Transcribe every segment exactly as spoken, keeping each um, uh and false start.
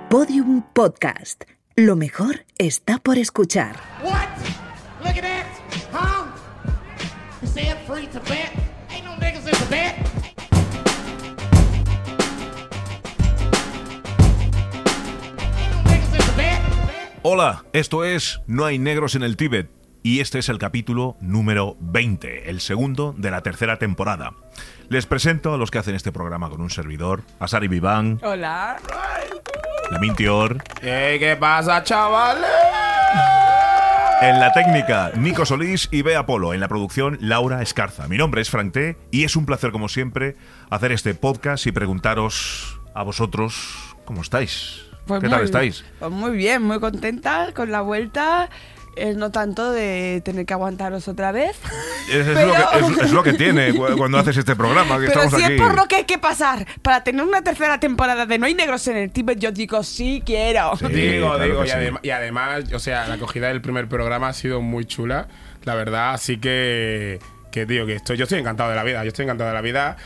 Podium Podcast. Lo mejor está por escuchar. What? Look at that, huh? You said free to bet? Ain't no niggas in Tibet. Ain't no niggas in Tibet. Hola, esto es No hay negros en el Tíbet y este es el capítulo número veinte, el segundo de la tercera temporada. Les presento a los que hacen este programa con un servidor, a Sari Viván. Hola. La Mintior. Hey, ¿qué pasa, chavales? En la técnica, Nico Solís y Bea Polo. En la producción, Laura Escarza. Mi nombre es Frank T. y es un placer, como siempre, hacer este podcast y preguntaros a vosotros cómo estáis. Pues ¿Qué muy, tal estáis? Pues muy bien, muy contenta con la vuelta. Es no tanto de tener que aguantaros otra vez. Es, es pero... lo que, es, es lo que tiene cuando haces este programa, que Pero estamos si aquí. es por lo que hay que pasar para tener una tercera temporada de No hay negros en el Tíbet, yo digo sí quiero. Sí, digo, claro digo, que y, sí. adem- y además, o sea, la acogida del primer programa ha sido muy chula, la verdad, así que, que tío, que estoy, yo estoy encantado de la vida, yo estoy encantado de la vida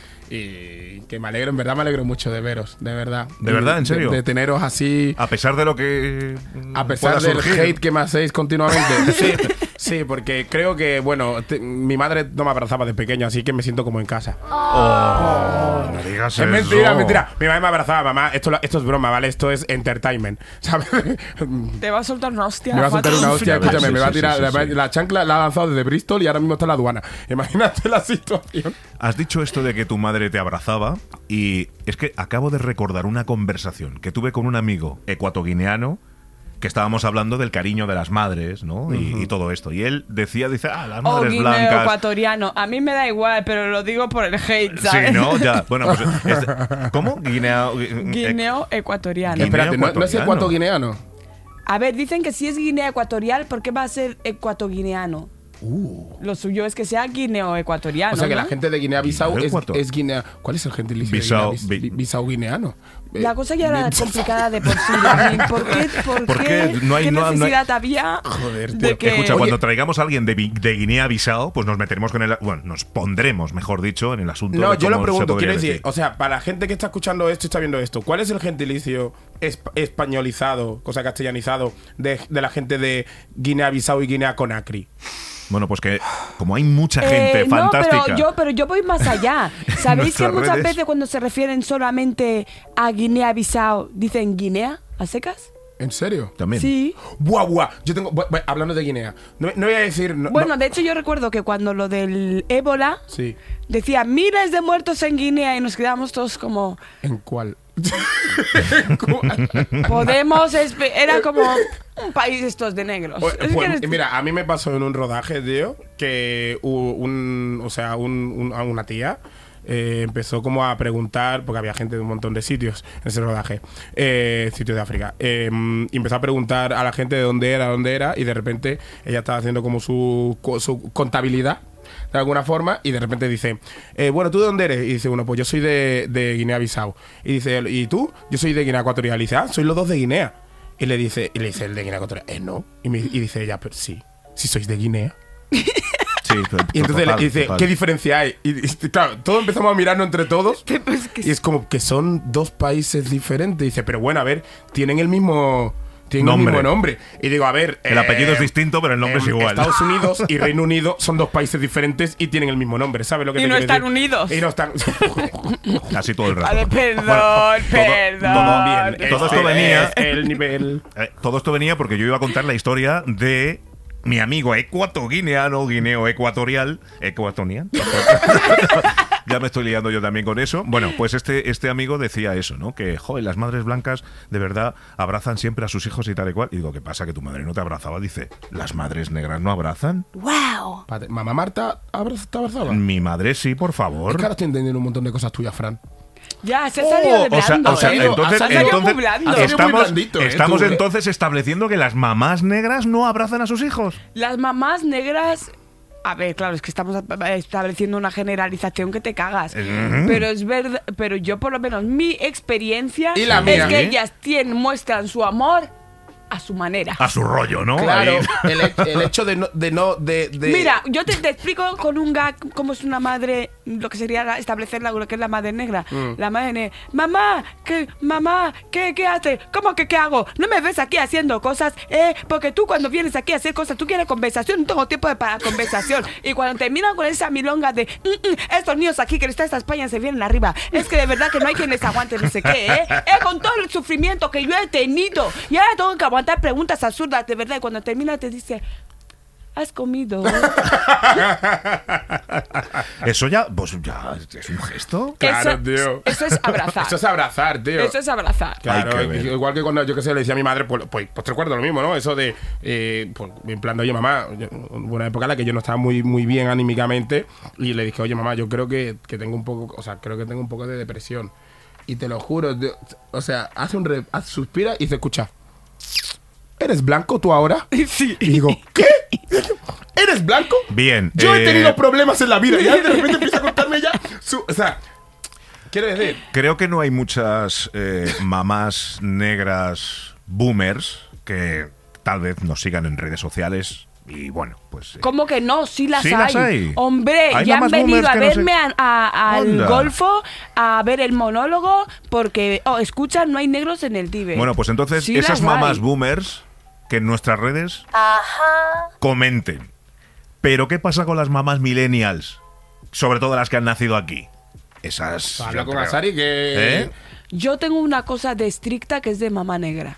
y que me alegro, en verdad me alegro mucho de veros, de verdad. ¿De verdad? ¿En serio? De, de teneros así, A pesar de lo que a pesar pueda del surgir. hate que me hacéis continuamente. Sí, sí, porque creo que, bueno, te- mi madre no me abrazaba de pequeño, así que me siento como en casa. Oh, no digas Es eso. mentira, es mentira. Mi madre me abrazaba, mamá. Esto, esto es broma, ¿vale? Esto es entertainment, ¿sabes? Te va a soltar una hostia. Me va a soltar una hostia, Sí, escúchame, sí, me va a sí, tirar. sí, la, sí. la chancla la ha lanzado desde Bristol y ahora mismo está en la aduana. Imagínate la situación. Has dicho esto de que tu madre te abrazaba y es que acabo de recordar una conversación que tuve con un amigo ecuatoguineano que estábamos hablando del cariño de las madres, ¿no? Y, y todo esto. Y él decía, dice, ah, las O madres guineo blancas. ecuatoriano. A mí me da igual, pero lo digo por el hate, Sí, ¿sabes? ¿no? Ya. Bueno, pues. es- ¿Cómo? Guinea. Guineo ecuatoriano. Guineo Espérate, ¿no, no es ecuatoriano. ecuatoguineano? A ver, dicen que si es Guinea Ecuatorial, ¿por qué va a ser ecuatoguineano? Lo suyo es que sea Guineo Ecuatoriano. O sea que ¿no? la gente de Guinea-Bissau Guineo es, Ecuator. es Guinea. ¿Cuál es el gentilicio Bissau, de Bi- Guinea? Bissau guineano. La cosa ya era complicada de por sí. Lamin. ¿Por qué? ¿Por, ¿Por qué? qué? No hay- ¿Qué no- no hay- necesidad había Joder, de tío. que... Escucha, Oye- cuando traigamos a alguien de, Vi- de Guinea-Bissau, pues nos meteremos con el. Bueno, nos pondremos, mejor dicho, en el asunto. No, de yo lo cómo se pregunto, podría quiero decir, o sea, para la gente que está escuchando esto y está viendo esto, ¿cuál es el gentilicio esp- españolizado, cosa castellanizado, de, de la gente de Guinea-Bissau y Guinea-Conakry? Bueno, pues que como hay mucha gente Eh, no, fantástica. pero yo, pero yo voy más allá. ¿Sabéis que Nuestras muchas redes. veces cuando se refieren solamente a Guinea-Bissau dicen Guinea a secas? ¿En serio? También. Sí. Buah, buah. Yo tengo. bu- bu- hablando de Guinea. No, no voy a decir. no- Bueno, no- de hecho yo recuerdo que cuando lo del ébola Sí. decía miles de muertos en Guinea y nos quedamos todos como ¿En cuál? ¿En cuál? podemos espe- era como un país estos de negros. O- Es que pues, eres- mira, a mí me pasó en un rodaje, tío, que u- un, o sea, un, un- a una tía eh, empezó como a preguntar, porque había gente de un montón de sitios en ese rodaje, eh, sitios de África, eh, y empezó a preguntar a la gente de dónde era, dónde era, y de repente ella estaba haciendo como su, co- su contabilidad de alguna forma, y de repente dice, eh, bueno, ¿tú de dónde eres? Y dice uno, pues yo soy de, de Guinea-Bissau. Y dice, él, ¿y tú? Yo soy de Guinea Ecuatorial. Y dice, ah, sois los dos de Guinea. Y le dice, y le dice el de Guinea Ecuatorial, eh, no. Y, me- y dice ella, pero sí, si sois de Guinea. Sí, to- Y entonces total, le dice, total. ¿qué diferencia hay? Y, y, claro, todos empezamos a mirarnos entre todos. Pues que Y es como que son dos países diferentes. Y dice, pero bueno, a ver, tienen el mismo, tienen Nombre. el mismo nombre. Y digo, a ver. El apellido es distinto, pero el nombre es em, igual. Estados Unidos y Reino Unido son dos países diferentes y tienen el mismo nombre, ¿sabes lo que Y te no quiero están decir? unidos. Y no están. Casi todo el rato. Vale, perdón, Bueno, perdón. todo Bien, Todo este esto venía- es el nivel. Eh, todo esto venía porque yo iba a contar la historia de mi amigo ecuatoguineano, guineo ecuatorial, ecuatorial. Ya me estoy liando yo también con eso. Bueno, pues este, este amigo decía eso, ¿no? Que, joder, las madres blancas de verdad abrazan siempre a sus hijos y tal y cual. Y digo, ¿qué pasa? Que tu madre no te abrazaba. Dice, ¿las madres negras no abrazan? Wow. Espérate, Mamá Marta, ¿abra- ¿te abrazaba? Mi madre sí, por favor. Es que ahora estoy entendiendo un montón de cosas tuyas, Fran. Ya, se ha salido de Oh, o sea, blando, o sea, ¿eh? entonces, Ha salido entonces muy blando. ha salido muy estamos, blandito, ¿eh? estamos Tú, ¿eh? entonces estableciendo que las mamás negras no abrazan a sus hijos. Las mamás negras... A ver, claro, es que estamos estableciendo una generalización que te cagas. Ujú. Pero es verdad, pero yo por lo menos mi experiencia Y la es mía. que ¿Sí? ellas tienen, muestran su amor a su manera. A su rollo, ¿no? Claro, Ahí. el, he- el hecho de no. De no de, de- Mira, yo te, te explico con un gag cómo es una madre lo que sería la- establecer la, lo que es la madre negra. Mm. La madre negra, mamá, ¿qué, mamá, ¿qué, qué haces? ¿Cómo que qué hago? ¿No me ves aquí haciendo cosas? Eh, porque tú cuando vienes aquí a hacer cosas, tú quieres conversación, no tengo tiempo de para conversación. Y cuando terminan con esa milonga de, "Mm, mm, estos niños aquí que está esta España se vienen arriba, es que de verdad que no hay quien les aguante, no sé qué, ¿eh? Eh, con todo el sufrimiento que yo he tenido, y ahora tengo que aguantar preguntas absurdas, de verdad, y cuando termina te dice, ¿has comido? Eso ya, pues ya es un gesto. Claro, eso, tío. Eso es abrazar. Eso es abrazar, tío. Eso es abrazar. Claro, Hay que ver. igual que cuando yo que sé, le decía a mi madre, pues, pues, pues te recuerdo lo mismo, ¿no? Eso de, eh, pues, en plan de, oye, mamá, yo- hubo una época en la que yo no estaba muy, muy bien anímicamente y le dije, oye, mamá, yo creo que, que tengo un poco, o sea, creo que tengo un poco de depresión. Y te lo juro, de- o sea, hace un, re- haz- suspira y se escucha, ¿eres blanco tú ahora? Sí. Y digo, ¿qué? ¿Eres blanco? Bien, Yo he eh, tenido problemas en la vida y ahora de repente empieza a contarme ya su, o sea, quiero decir, Creo que no hay muchas eh, mamás negras boomers que tal vez nos sigan en redes sociales y bueno, pues... eh, ¿Cómo que no? Sí las, Sí hay. las hay. Hombre, Hay ya han mamás venido boomers a que no sé- verme a- a- al Onda. Golfo a ver el monólogo porque, oh, escuchan, no hay negros en el Tíbet. Bueno, pues entonces Sí esas las mamás hay. boomers que en nuestras redes comenten. Pero ¿qué pasa con las mamás millennials? Sobre todo las que han nacido aquí. Esas... habla yo con creo. Asari que... ¿Eh? Yo tengo una cosa de estricta que es de mamá negra.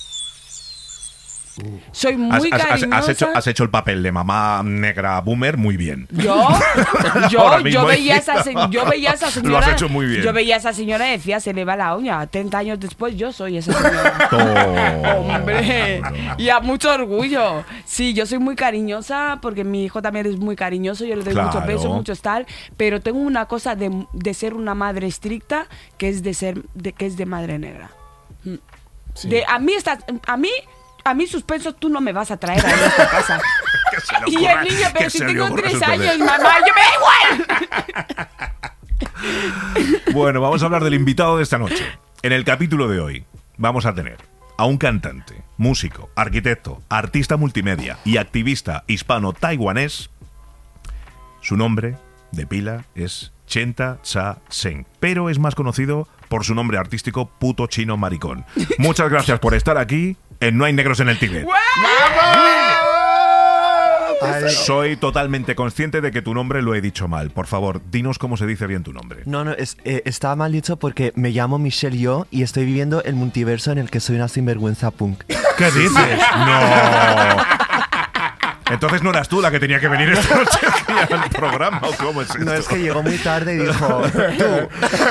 Soy Has, muy has- has- cariñosa. has hecho, has hecho el papel de mamá negra boomer muy bien. Yo, yo, Ahora mismo yo veía ahí. esa, se- yo veía a esa Lo señora. has hecho muy bien. Yo veía a esa señora y decía, se le va la uña. treinta años después, yo soy esa señora. Toma. Hombre, y a mucho orgullo. Sí, yo soy muy cariñosa porque mi hijo también es muy cariñoso. Yo le doy mucho Claro. peso, mucho tal. Pero tengo una cosa de, de ser una madre estricta que es de ser, de, que es de madre negra. Mm. De a mí estás, a mí, a mí suspenso tú no me vas a traer a esta casa. Que se le Y ocurra- el niño, que pero si se le tengo ocurra tres eso entonces. años, mamá, yo me da igual. Bueno, vamos a hablar del invitado de esta noche. En el capítulo de hoy vamos a tener a un cantante, músico, arquitecto, artista multimedia y activista hispano-taiwanés. Su nombre de pila es Chenta Cha Seng, pero es más conocido por su nombre artístico Puto Chino Maricón. Muchas gracias por estar aquí en No hay negros en el Tíbet. Soy totalmente consciente de que tu nombre lo he dicho mal. Por favor, dinos cómo se dice bien tu nombre. No, no, es, eh, está mal dicho porque me llamo Michelle Yo y estoy viviendo el multiverso en el que soy una sinvergüenza punk. ¿Qué dices? No. Entonces no eras tú la que tenía que venir esta noche aquí al programa, ¿o cómo es esto? No, es que llegó muy tarde y dijo, tú.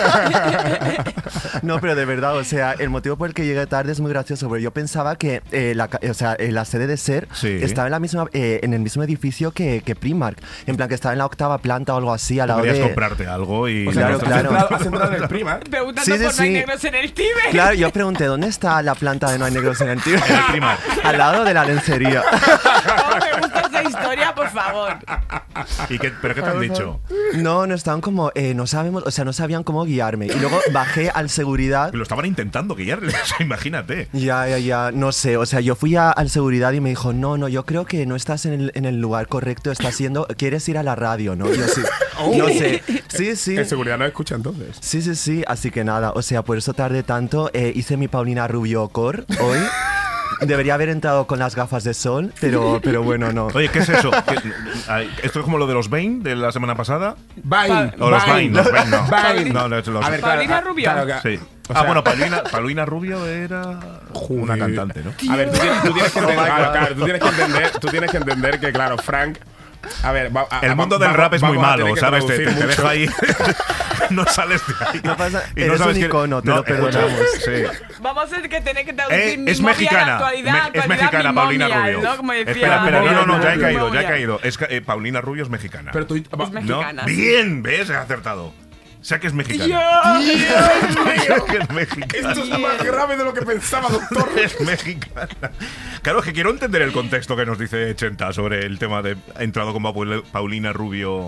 No, pero de verdad, o sea, el motivo por el que llegué tarde es muy gracioso, porque yo pensaba que eh, la, ca- o sea, eh, la sede de SER Sí. estaba en, la misma, eh, en el mismo edificio que, que Primark, en plan que estaba en la octava planta o algo así, al lado Podrías de... comprarte algo y... O sea, Claro, has claro. entrado- has entrado en el Primark. Preguntando Sí, sí, por no hay sí. negros en el Tíbet. Claro, yo pregunté, ¿dónde está la planta de No hay negros en el Tíbet? En el Primark. Al lado de la lencería. Oh, me gusta esa historia, por favor. ¿Y qué, ¿Pero qué te han dicho? No, no estaban como, eh, no sabemos, o sea, no sabían cómo guiarme. Y luego bajé al seguridad. Lo estaban intentando guiarles, imagínate. Ya, ya, ya, no sé, o sea, yo fui a- al seguridad y me dijo, no, no, yo creo que no estás en el, en el lugar correcto, estás yendo, quieres ir a la radio, ¿no? Yo sí, no sé, sí, sí. En seguridad no escucha entonces. Sí, sí, sí, así que nada, o sea, por eso tardé tanto, eh, hice mi Paulina Rubio core hoy. Debería haber entrado con las gafas de sol, pero, pero bueno, no. Oye, ¿qué es eso? ¿Qué- ay, ¿Esto es como lo de los Bane de la semana pasada? Vine. O los Vine, los Vine, no. Vine. No, no, es los- A ver, Paulina claro, Rubio. claro que- Sí. o ah, sea- bueno, Paulina, Paulina Rubio era una Joder. cantante, ¿no? A ver, tú tienes, tú tienes que entender, Oh my claro, God. claro, tú tienes que entender, tú tienes que entender que claro, Frank, a ver, va- a- El a- mundo del vamos- rap es muy vamos a malo, tener que ¿sabes? Te, te- traducir te mucho. deja ahí. No sales de ahí. No pasa- Y eres un quién- icono, te lo escucha, perdonamos. sí. Vamos a que tener que traducir Eh, mi es movia a la mexicana. actualidad, Me- es actualidad, mexicana, mi Paulina momia, Rubio. ¿no? Como decía Espera, espera, no, no, no, ya he mi caído, ya he momia. caído. Es, ca- eh, Paulina Rubio es mexicana. Pero tú va- Es ¿No? mexicana, sí. Bien, ¿ves? He acertado. O sea que es mexicana. Yo- Sé que es mexicana. esto es más grave de lo que pensaba, doctor. Es mexicana. Claro, es que quiero entender el contexto que nos dice Chenta sobre el tema de ha entrado con Paul- Paulina Rubio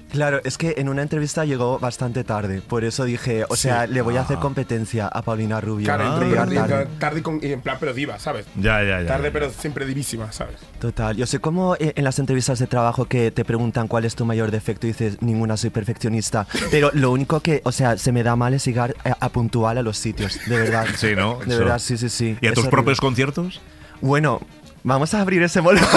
Claro, es que en una entrevista llegó bastante tarde, por eso dije, o sea, le voy a hacer competencia a Paulina Rubio. Claro, de entró, llegar pero- tarde. tarde con- y en plan, pero diva, ¿sabes? Ya, ya, ya. Tarde, ya. pero siempre divísima, ¿sabes? Total, yo sé cómo eh, en las entrevistas de trabajo que te preguntan cuál es tu mayor defecto y dices, ninguna, soy perfeccionista, pero lo único que, o sea, se me da mal es llegar a, a puntual a los sitios, de verdad. Sí, ¿no? De Eso. verdad, sí, sí, sí. ¿Y a Es tus horrible. propios conciertos? Bueno, vamos a abrir ese molde.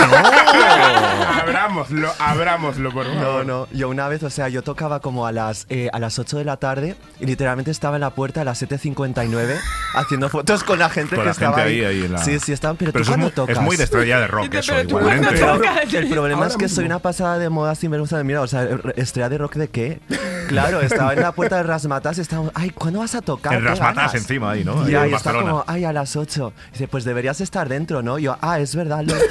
abrámoslo, abrámoslo, por favor. No, no, yo una vez, o sea, yo tocaba como a las, eh, a las ocho de la tarde y literalmente estaba en la puerta a las siete cincuenta y nueve haciendo fotos con la gente Con que la estaba gente ahí. ahí, ahí en la- Sí, sí, estaban, pero, Pero tú eso es cuando muy, tocas. es muy de estrella de rock, Dice, eso, pero tú cuando igualmente. tocas- El problema Ahora es que mismo. soy una pasada de moda sin vergüenza de mira, o sea, estrella de rock de qué. Claro, estaba en la puerta de Rasmatas y estaba, ay, ¿cuándo vas a tocar? En ¿Qué Rasmatas ganas?". encima ahí, ¿no? Ahí Ya, en y está Barcelona. como, ay, a las ocho. Dice, pues deberías estar dentro, ¿no? Yo, ah, es verdad. Lo...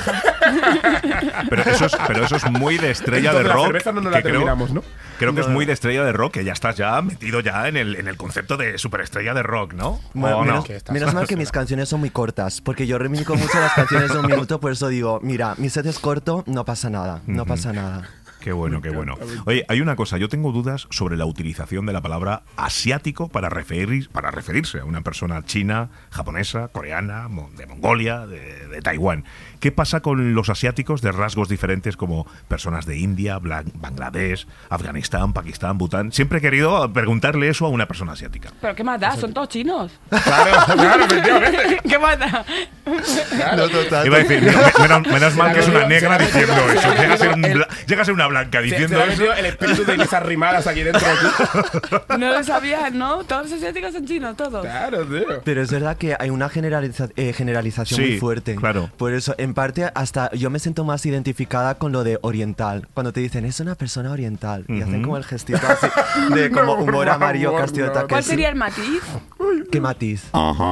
Pero eso es, pero eso es muy de estrella de Entonces, la rock. cerveza no nos que la terminamos, ¿no? Creo que es No. muy de estrella de rock, que ya estás ya metido ya en el, en el concepto de superestrella de rock, ¿no? Bueno, ¿O no? menos, Que estás- menos mal que mis canciones son muy cortas, porque yo reivindico mucho las canciones de un minuto, por eso digo, mira, mi set es corto, no pasa nada, no pasa nada. Qué bueno, qué bueno. Oye, hay una cosa, yo tengo dudas sobre la utilización de la palabra asiático para, referir, para referirse a una persona china, japonesa, coreana, mo- de Mongolia, de, de Taiwán. ¿Qué pasa con los asiáticos de rasgos diferentes como personas de India, Bla- Bangladesh, Afganistán, Pakistán, Bután? Siempre he querido preguntarle eso a una persona asiática. ¿Pero qué más da? Son todos chinos. Claro, claro, efectivamente. ¿Qué más da? No, total. Iba a decir, me- menos, menos mal que es una Se negra la ha metido- diciendo se la eso. ha Llega a ser, un metido bla- llega a ser una blanca Se, se diciendo le ha eso. metido el espíritu de mis arrimadas aquí dentro. Tío. No lo sabías, ¿no? Todos los asiáticos son chinos, todos. Claro, tío. Pero es verdad que hay una generaliza- eh, generalización Sí, muy fuerte. claro. Por eso, en parte, hasta yo me siento más identificada con lo de oriental. Cuando te dicen, es una persona oriental. Y hacen Ujú. como el gestito así, de como No, humor por amarillo, favor, castillo de no. ataque. ¿Cuál sería el matiz? ¿Qué matiz?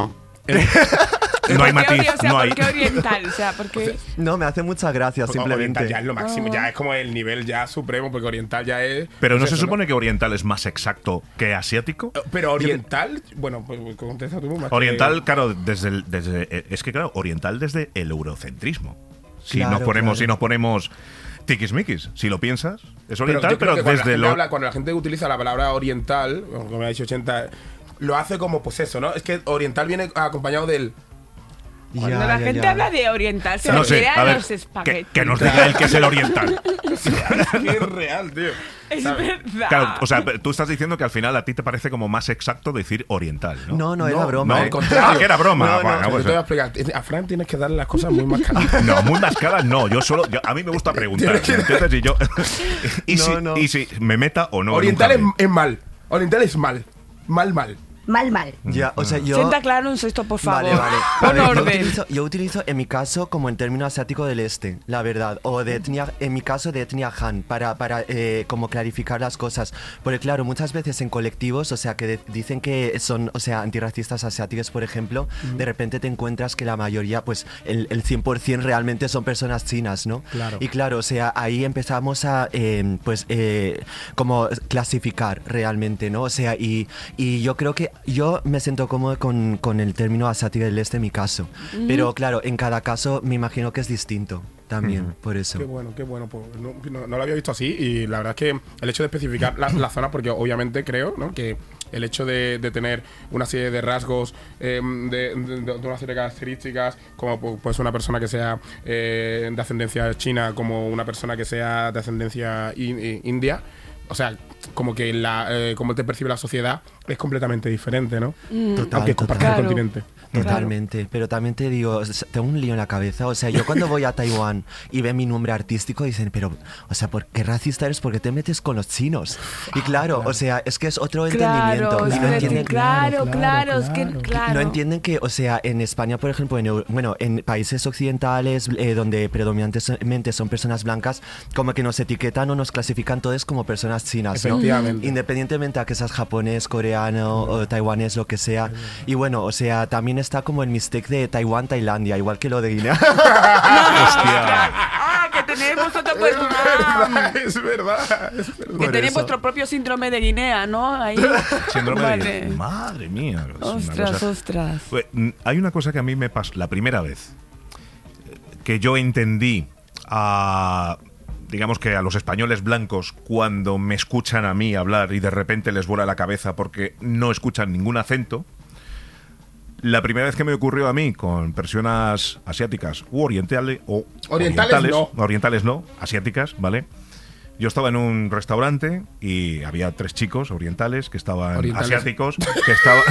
No hay ¿Por qué matiz, ori- o sea, no ¿por hay. qué oriental? O sea, porque No, me hace mucha gracia, Oriental simplemente. ya es lo máximo, ya es como el nivel ya supremo, porque oriental ya es. Pero no pues se eso, supone que oriental es más exacto que asiático. Pero oriental, bueno, pues pues, contesta tú más. que- Oriental, claro, desde el, desde eh, es que claro, oriental desde el eurocentrismo. Si Claro, nos ponemos, claro. si nos ponemos tiquismiquis, si lo piensas, es Pero oriental, yo creo pero, que cuando la desde gente lo habla- cuando la gente utiliza la palabra oriental, como me ha dicho ochenta, lo hace como pues eso, ¿no? Es que oriental viene acompañado del. cuando Ya, la ya, gente ya. habla de oriental, se no sé, refiere a a ver, los que, espaguetis. que nos diga el que es el oriental. Qué real, tío. Es ¿Sabes? verdad. Claro, o sea, tú estás diciendo que al final a ti te parece como más exacto decir oriental, ¿no? No, no, era No, broma. No, al ¿eh? contrario. Ah, que era broma. No, no, Bueno, Yo pues, te voy a explicar. A Fran tienes que darle las cosas muy más calientes. no, muy mascadas no. Yo solo, yo- a mí me gusta preguntar. Tienes que- ¿Entiendes? Y yo, y, No, si, no. y si me meta o no. en un oriental es, jardín. es mal. Oriental es mal. Mal, mal. Mal, mal. Ya, o sea, yo... Sienta claro un sexto, por favor. Vale, vale. A Pon ver, yo, orden. utilizo, yo utilizo en mi caso como en término asiático del este, la verdad, o de etnia, en mi caso de etnia Han, para, para eh, como clarificar las cosas. Porque claro, muchas veces en colectivos, o sea, que de- dicen que son, o sea, antirracistas asiáticos, por ejemplo, de repente te encuentras que la mayoría, pues el, el cien por ciento realmente son personas chinas, ¿no? Claro. Y claro, o sea, ahí empezamos a, eh, pues, eh, como clasificar realmente, ¿no? O sea, y, y yo creo que yo me siento cómodo con, con el término asiático del este en mi caso. Pero claro, en cada caso me imagino que es distinto también, por eso. Qué bueno, qué bueno. Pues no, no- no lo había visto así y la verdad es que el hecho de especificar la, la zona, porque obviamente creo, ¿no?, que el hecho de, de tener una serie de rasgos, eh, de, de- de una serie de características, como pu- pues una persona que sea eh, de ascendencia china, como una persona que sea de ascendencia in- eh, india, o sea, como que la, eh, como te percibe la sociedad es completamente diferente, ¿no? Total, Aunque total. comparten el Claro. continente. Totalmente, pero también te digo, s- tengo un lío en la cabeza, o sea, yo cuando voy a Taiwán y ven mi nombre artístico dicen, pero, o sea, ¿por qué racista eres? ¿Por qué te metes con los chinos? Y claro, o sea, es que es otro entendimiento. Claro, y es no que- entienden, claro, claro, claro, es que claro. claro. no entienden que, o sea, en España, por ejemplo, en, Eu- bueno, en países occidentales eh, donde predominantemente son personas blancas, como que nos etiquetan o nos clasifican todos como personas chinas, ¿no? Efectivamente. Independientemente a que seas japonés, coreano o taiwanés, lo que sea. Y bueno, o sea, también está como el mistake de Taiwán, Tailandia, igual que lo de Guinea. Hostia. Ah, que tenéis vosotros Es pues, verdad, es verdad, es verdad. que Por tenéis eso. vuestro propio síndrome de Guinea, ¿no? Ahí. Síndrome Vale. de madre mía. es una Ostras, cosa- ostras. Pues, mm, hay una cosa que a mí me pasó la primera vez eh, que yo entendí a digamos que a los españoles blancos, cuando me escuchan a mí hablar y de repente les vuela la cabeza porque no escuchan ningún acento, la primera vez que me ocurrió a mí con personas asiáticas u orientales, o Orientales orientales, no. orientales no, asiáticas, ¿vale? Yo estaba en un restaurante y había tres chicos orientales que estaban Orientales. asiáticos, que estaban...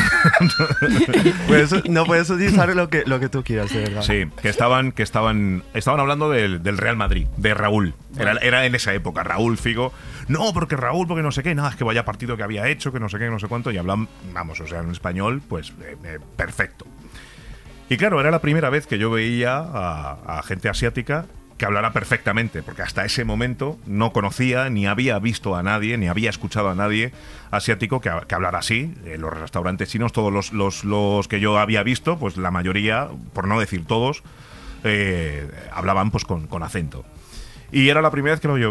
Puedes- no puedes utilizar lo que, lo que tú quieras, de verdad. Sí, que estaban, que estaban, estaban hablando del, del Real Madrid, de Raúl. Era, era en esa época, Raúl Figo. No, porque Raúl, porque no sé qué, nada, es que vaya partido que había hecho, que no sé qué, no sé cuánto, y hablan, vamos, o sea, en español, pues eh, eh, perfecto. Y claro, era la primera vez que yo veía a, a gente asiática que hablara perfectamente, porque hasta ese momento no conocía, ni había visto a nadie, ni había escuchado a nadie asiático que, que hablara así. En los restaurantes chinos, todos los, los, los que yo había visto, pues la mayoría, por no decir todos, eh, hablaban pues con, con acento. Y era la primera vez que lo yo.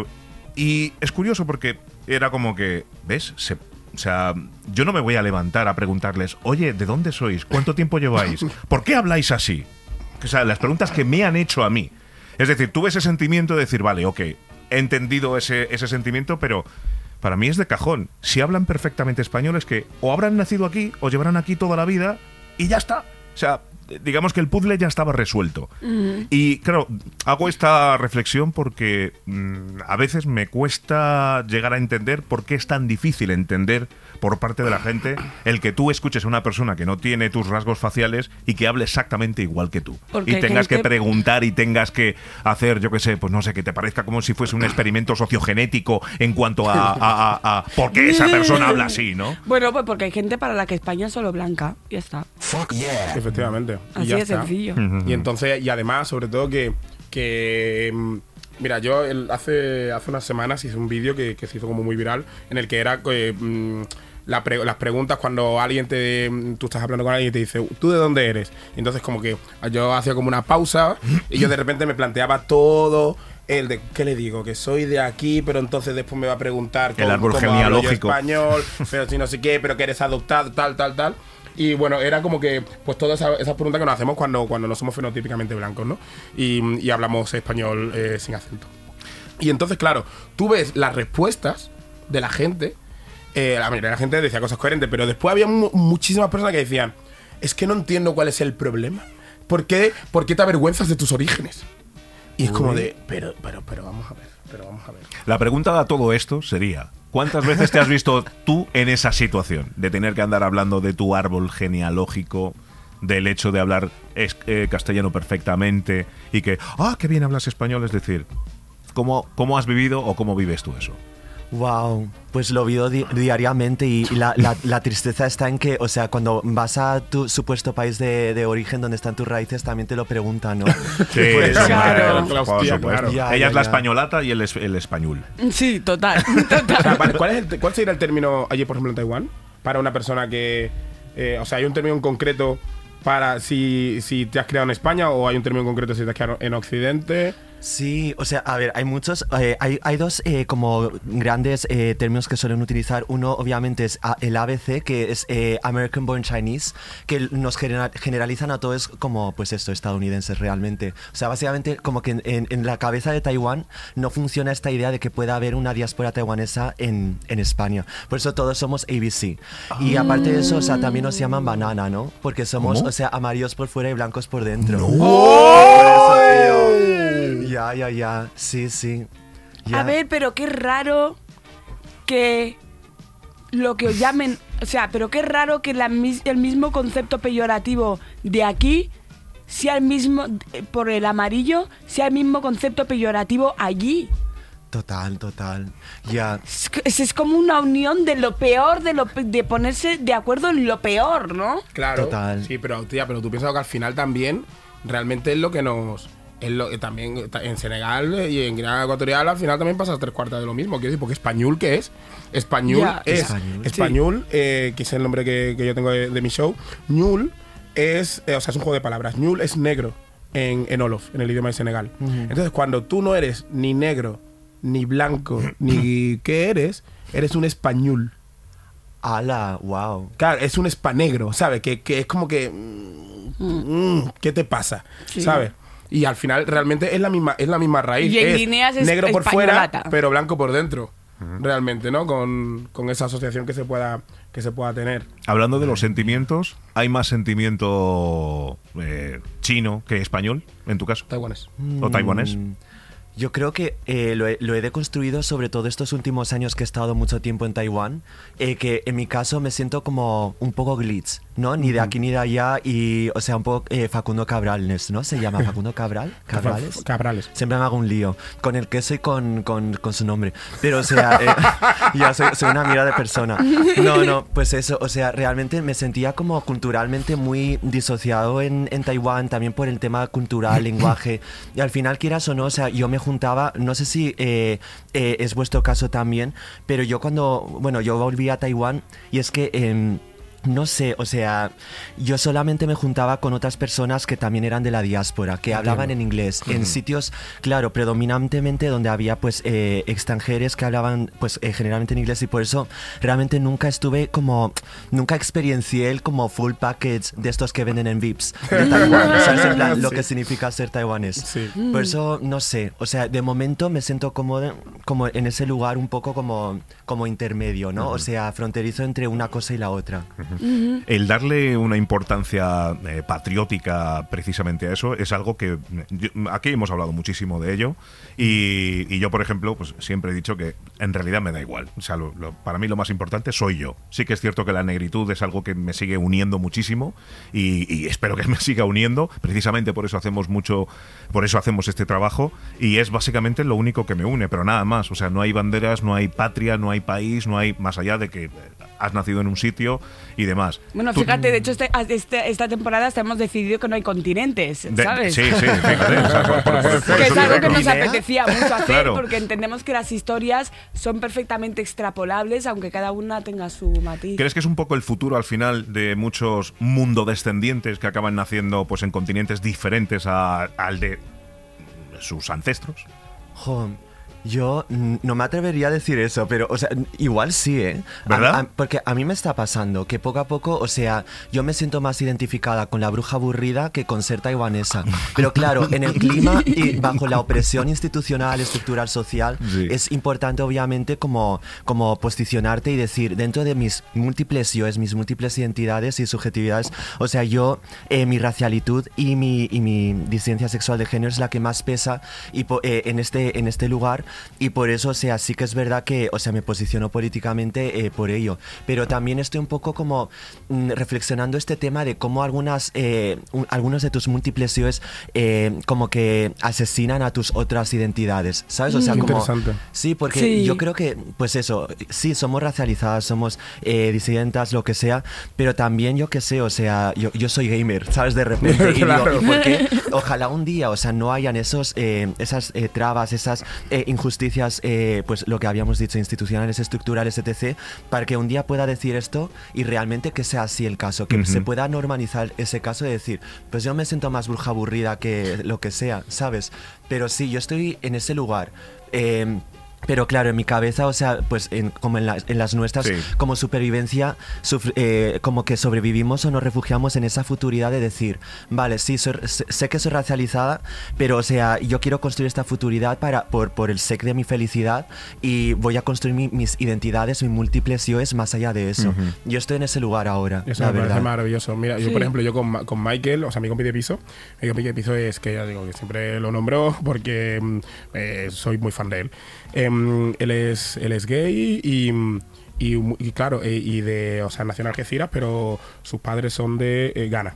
Y es curioso porque era como que, ¿ves? Se, o sea, yo no me voy a levantar a preguntarles, oye, ¿de dónde sois? ¿Cuánto tiempo lleváis? ¿Por qué habláis así? O sea, las preguntas que me han hecho a mí. Es decir, tuve ese sentimiento de decir, vale, ok, he entendido ese, ese sentimiento, pero para mí es de cajón. Si hablan perfectamente español es que o habrán nacido aquí o llevarán aquí toda la vida y ya está. O sea, digamos que el puzzle ya estaba resuelto. Mm. Y claro, hago esta reflexión porque mmm, a veces me cuesta llegar a entender por qué es tan difícil entender por parte de la gente el que tú escuches a una persona que no tiene tus rasgos faciales y que hable exactamente igual que tú. Porque y tengas gente... que preguntar y tengas que hacer, yo qué sé, pues no sé, que te parezca como si fuese un experimento sociogenético en cuanto a, a, a, a por qué esa persona habla así, ¿no? Bueno, pues porque hay gente para la que España es solo blanca. Y ya está. Fuck yeah. Efectivamente. Y Así ya de está. sencillo. Y entonces, y además, sobre todo que, que mm, mira, yo el- hace, hace unas semanas hice un vídeo que, que se hizo como muy viral, en el que era eh, mm, la pre- las preguntas cuando alguien te, tú estás hablando con alguien y te dice, ¿tú de dónde eres? Y entonces como que yo hacía como una pausa y yo de repente me planteaba todo el de, ¿qué le digo? Que soy de aquí, pero entonces después me va a preguntar El árbol cómo hablo yo genealógico. español, pero si no sé qué, pero que eres adoptado, tal, tal, tal. Y bueno, era como que, pues todas esas, esas preguntas que nos hacemos cuando, cuando no somos fenotípicamente blancos, ¿no? Y, y hablamos español eh, sin acento. Y entonces, claro, tú ves las respuestas de la gente. Eh, la mayoría de la gente decía cosas coherentes, pero después había mu- muchísimas personas que decían, es que no entiendo cuál es el problema. ¿Por qué, por qué te avergüenzas de tus orígenes? Y es como de, pero, pero, pero vamos a ver, pero vamos a ver. La pregunta a todo esto sería, ¿cuántas veces te has visto tú en esa situación de tener que andar hablando de tu árbol genealógico, del hecho de hablar es- eh, castellano perfectamente y que, ah, qué bien hablas español? Es decir, ¿cómo, cómo has vivido o cómo vives tú eso? Wow, pues lo vivo di- diariamente y, y la, la- la tristeza está en que, o sea, cuando vas a tu supuesto país de, de origen donde están tus raíces, también te lo preguntan, ¿no? Sí, Pues, hombre, claro. por Hostia, supuesto. claro. Ya, Ella ya, es la ya. españolata y él es el español. Sí, total. O sea, total. vale, ¿cuál, es el te- ¿Cuál sería el término allí, por ejemplo, en Taiwán? Para una persona que... eh, o sea, ¿hay un término en concreto para si, si te has criado en España o hay un término en concreto si te has criado en Occidente? Sí, o sea, a ver, hay muchos, eh, hay, hay dos eh, como grandes eh, términos que suelen utilizar. Uno, obviamente, es a- el A B C, que es eh, American Born Chinese, que nos genera- generalizan a todos como, pues esto, estadounidenses realmente. O sea, básicamente, como que en, en- en la cabeza de Taiwán no funciona esta idea de que pueda haber una diáspora taiwanesa en, en España. Por eso todos somos A B C. Y aparte de eso, o sea, también nos llaman banana, ¿no? Porque somos, ¿Cómo? o sea, amarillos por fuera y blancos por dentro. Por eso, tío. Ya, ya, ya. Sí, sí. Ya. A ver, pero qué raro que lo que os llamen... O sea, pero qué raro que la mis- el mismo concepto peyorativo de aquí sea el mismo, eh, por el amarillo, sea el mismo concepto peyorativo allí. Total, total. Ya. Es, que- es, es como una unión de lo peor, de, lo, pe- de ponerse de acuerdo en lo peor, ¿no? Claro. Total. Sí, pero tía, pero tú piensas que al final también realmente es lo que nos... Es lo que también ta- en Senegal y en Guinea Ecuatorial al final también pasa tres cuartas de lo mismo. Quiero decir, porque español, ¿qué es? Español Ya. es... Español. Español, eh, que es el nombre que, que yo tengo de, de mi show. Ñul es... eh, o sea, es un juego de palabras. Ñul es negro en, en Olof, en el idioma de Senegal. Entonces, cuando tú no eres ni negro, ni blanco, ni qué eres, eres un español. Ala, wow. Claro, es un spa negro, ¿sabes? Que, que es como que... mm, mm, ¿qué te pasa? Sí. ¿Sabes? Y al final realmente es la misma, es la misma raíz. Y en es líneas es negro por fuera, españolata. pero blanco por dentro. Realmente, ¿no? Con, con esa asociación que se pueda que se pueda tener. Hablando de los sentimientos, ¿hay más sentimiento eh, chino que español, en tu caso? Taiwanés. ¿O taiwanés? Mm, Yo creo que eh, lo, he, lo he deconstruido sobre todo estos últimos años que he estado mucho tiempo en Taiwán, eh, que en mi caso me siento como un poco glitch, ¿no? Ni de aquí ni de allá y, o sea, un poco eh, Facundo Cabrales, ¿no? ¿Se llama Facundo Cabral? ¿Cabrales? Cabrales. Siempre me hago un lío con el queso y con, con, con su nombre. Pero, o sea, eh, ya soy, soy una mierda de persona. No, no, pues eso, o sea, realmente me sentía como culturalmente muy disociado en, en Taiwán, también por el tema cultural, lenguaje. Y al final, quieras o no, o sea, yo me juntaba, no sé si eh, eh, es vuestro caso también, pero yo cuando, bueno, yo volví a Taiwán y es que... Eh, no sé, o sea, yo solamente me juntaba con otras personas que también eran de la diáspora, que hablaban en inglés, en sitios, claro, predominantemente donde había pues eh, extranjeros que hablaban pues eh, generalmente en inglés y por eso realmente nunca estuve como, nunca experiencié el como full package de estos que venden en V I Ps de Taiwán, ¿sabes? En plan, lo Sí. que significa ser taiwanés. Sí. Por eso, no sé, o sea, de momento me siento cómodo como en ese lugar un poco como, como intermedio, ¿no? O sea, fronterizo entre una cosa y la otra. El darle una importancia eh, patriótica precisamente a eso es algo que yo- aquí hemos hablado muchísimo de ello y, y yo, por ejemplo, pues siempre he dicho que en realidad me da igual. O sea, lo- lo- para mí lo más importante soy yo. Sí que es cierto que la negritud es algo que me sigue uniendo muchísimo y, y espero que me siga uniendo. Precisamente por eso hacemos mucho, por eso hacemos este trabajo y es básicamente lo único que me une, pero nada más. O sea, no hay banderas, no hay patria, no hay país, no hay más allá de que eh, has nacido en un sitio y demás. Bueno, Tú- fíjate, de hecho, este- este- esta temporada hasta hemos decidido que no hay continentes, De- ¿sabes? Sí, sí, fíjate. o sea, por- por- por- por Que eso es algo digo que nos Guinea. apetecía mucho hacer Claro. porque entendemos que las historias son perfectamente extrapolables, aunque cada una tenga su matiz. ¿Crees que es un poco el futuro al final de muchos mundodescendientes que acaban naciendo pues en continentes diferentes a- al de sus ancestros? Jo, yo mm, no me atrevería a decir eso, pero, o sea, n- igual sí, ¿eh? A- ¿Verdad? a- porque a mí me está pasando que poco a poco, o sea, yo me siento más identificada con la bruja aburrida que con ser taiwanesa. Pero claro, en el clima y bajo la opresión institucional, estructural, social, Sí. es importante, obviamente, como, como posicionarte y decir, dentro de mis múltiples yoes, mis múltiples identidades y subjetividades, o sea, yo, eh, mi racialitud y mi, y mi disidencia sexual de género es la que más pesa y po- eh, en, este, en este lugar. Y por eso, o sea, sí que es verdad que, o sea, me posiciono políticamente eh, por ello. Pero también estoy un poco como mm, reflexionando este tema de cómo algunas, eh, un- algunos de tus múltiples yoes eh, como que asesinan a tus otras identidades, ¿sabes? O sea, Qué como... interesante. Sí, porque Sí. yo creo que, pues eso, sí, somos racializadas, somos eh, disidentas, lo que sea, pero también yo qué sé, o sea, yo, yo soy gamer, ¿sabes? De repente, y digo, Claro. ¿y por qué? Ojalá un día, o sea, no hayan esos, eh, esas eh, trabas, esas eh, injusticias, eh, pues lo que habíamos dicho, institucionales, estructurales, etcétera, para que un día pueda decir esto y realmente que sea así el caso, que Ujú. se pueda normalizar ese caso de decir, pues yo me siento más bruja aburrida que lo que sea, ¿sabes? Pero sí, yo estoy en ese lugar. Eh, pero claro, en mi cabeza, o sea, pues en- como en, las- en las nuestras, Sí. como supervivencia, sufr- eh, como que sobrevivimos o nos refugiamos en esa futuridad de decir, vale, sí, soy- sé sé que soy racializada, pero o sea, yo quiero construir esta futuridad para, por, por el sec de mi felicidad y voy a construir mi- mis identidades, mis múltiples yoes más allá de eso. Yo estoy en ese lugar ahora, Eso la me parece verdad. maravilloso. Mira, yo Sí. por ejemplo, yo con, Ma- con Michael, o sea, mi compi de piso, mi compi de piso es que ya digo que siempre lo nombro porque mm, eh, soy muy fan de él. Em, él es él es gay y, y, y claro, eh, y de, o sea, nació en Algeciras, pero sus padres son de eh, Ghana.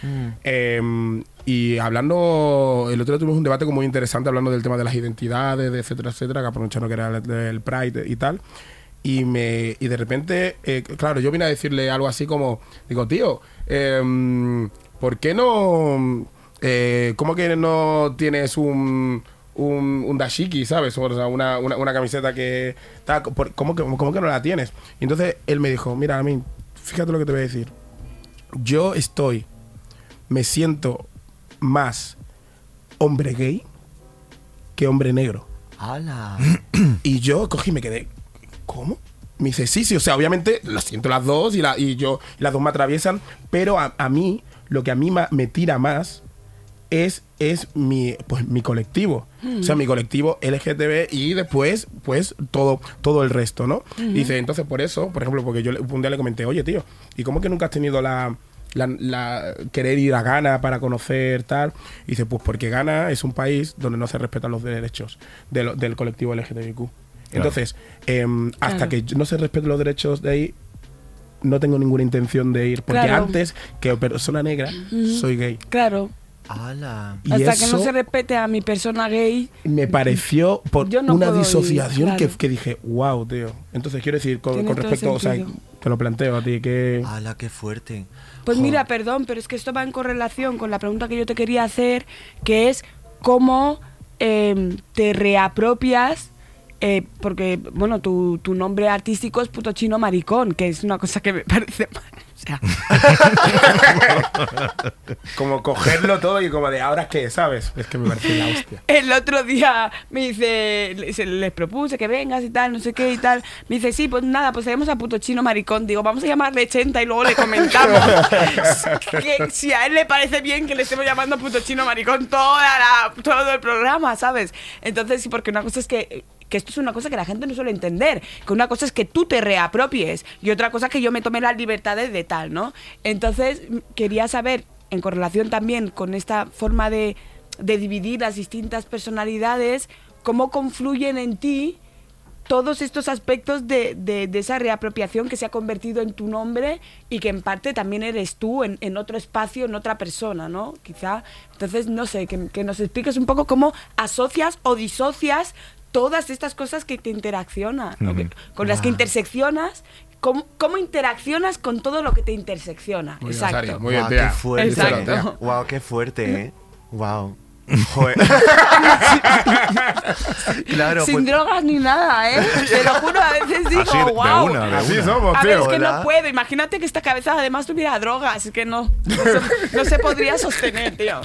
Em, y hablando, el otro día tuvimos un debate como muy interesante hablando del tema de las identidades, de etcétera, etcétera, que aprovechando que era el, el Pride y tal. Y me y de repente, eh, claro, yo vine a decirle algo así como, digo, tío, em, ¿por qué no, eh, cómo que no tienes un, un, un dashiki, ¿sabes? O sea, una, una, una camiseta que, tal, por- ¿cómo que, cómo que no la tienes? Y entonces él me dijo, mira, a mí, fíjate lo que te voy a decir. Yo estoy, me siento más hombre gay que hombre negro. ¡Hala! Y yo cogí y me quedé, ¿cómo? Me dice, sí, sí, o sea, obviamente las siento las dos y, la, y yo las dos me atraviesan, pero a, a mí, lo que a mí ma- me tira más es, es mi, pues, mi colectivo. Mm. O sea, mi colectivo L G T B y después, pues, todo, todo el resto, ¿no? Mm-hmm. Dice, entonces, por eso, por ejemplo, porque yo un día le comenté, oye, tío, ¿y cómo que nunca has tenido la... La, la querer ir a Ghana para conocer tal? Y dice, pues porque Ghana es un país donde no se respetan los derechos de lo, del colectivo L G T B Q. Entonces, claro. eh, hasta claro. que no se respeten los derechos de ahí, no tengo ninguna intención de ir. Porque claro. antes que persona negra, mm-hmm. soy gay. Claro. ¡Hala! Y hasta eso que no se respete a mi persona gay, me pareció por no una disociación ir, claro. que, que dije, wow, tío. Entonces quiero decir, con, con respecto, o sea, te lo planteo a ti, que... ¡Hala, qué fuerte! Pues Joder. Mira, perdón, pero es que esto va en correlación con la pregunta que yo te quería hacer, que es cómo eh, te reapropias, eh, porque, bueno, tu, tu nombre artístico es Puto Chino Maricón, que es una cosa que me parece mal. O sea. Como cogerlo todo y como de, ¿ahora qué? ¿Sabes? Es que me parece la hostia. El otro día me dice, les, les propuse que vengas y tal, no sé qué y tal. Me dice, sí, pues nada, pues tenemos a Puto Chino Maricón. Digo, vamos a llamarle ochenta y luego le comentamos que si a él le parece bien que le estemos llamando Puto Chino Maricón toda la, todo el programa, ¿sabes? Entonces, sí, porque una cosa es que... que esto es una cosa que la gente no suele entender, que una cosa es que tú te reapropies y otra cosa es que yo me tome las libertades de tal, ¿no? Entonces, quería saber, en correlación también con esta forma de, de dividir las distintas personalidades, cómo confluyen en ti todos estos aspectos de, de, de esa reapropiación que se ha convertido en tu nombre y que en parte también eres tú en, en otro espacio, en otra persona, ¿no? Quizá, entonces, no sé, que, que nos expliques un poco cómo asocias o disocias todas estas cosas que te interaccionan, uh-huh. que, con las wow. que interseccionas, cómo, cómo interaccionas con todo lo que te intersecciona. Muy Exacto. Bien, muy bien, wow, qué fuerte. Exacto. Wow, qué fuerte, ¿eh? Wow. Joder. Claro, sin pues... drogas ni nada, ¿eh? Te lo juro, a veces digo, así, de, wow. De una, de así una. somos, a tío. ver, es que ¿verdad? no puedo. Imagínate que esta cabeza además tuviera drogas. Es que no. No se, no se podría sostener, tío.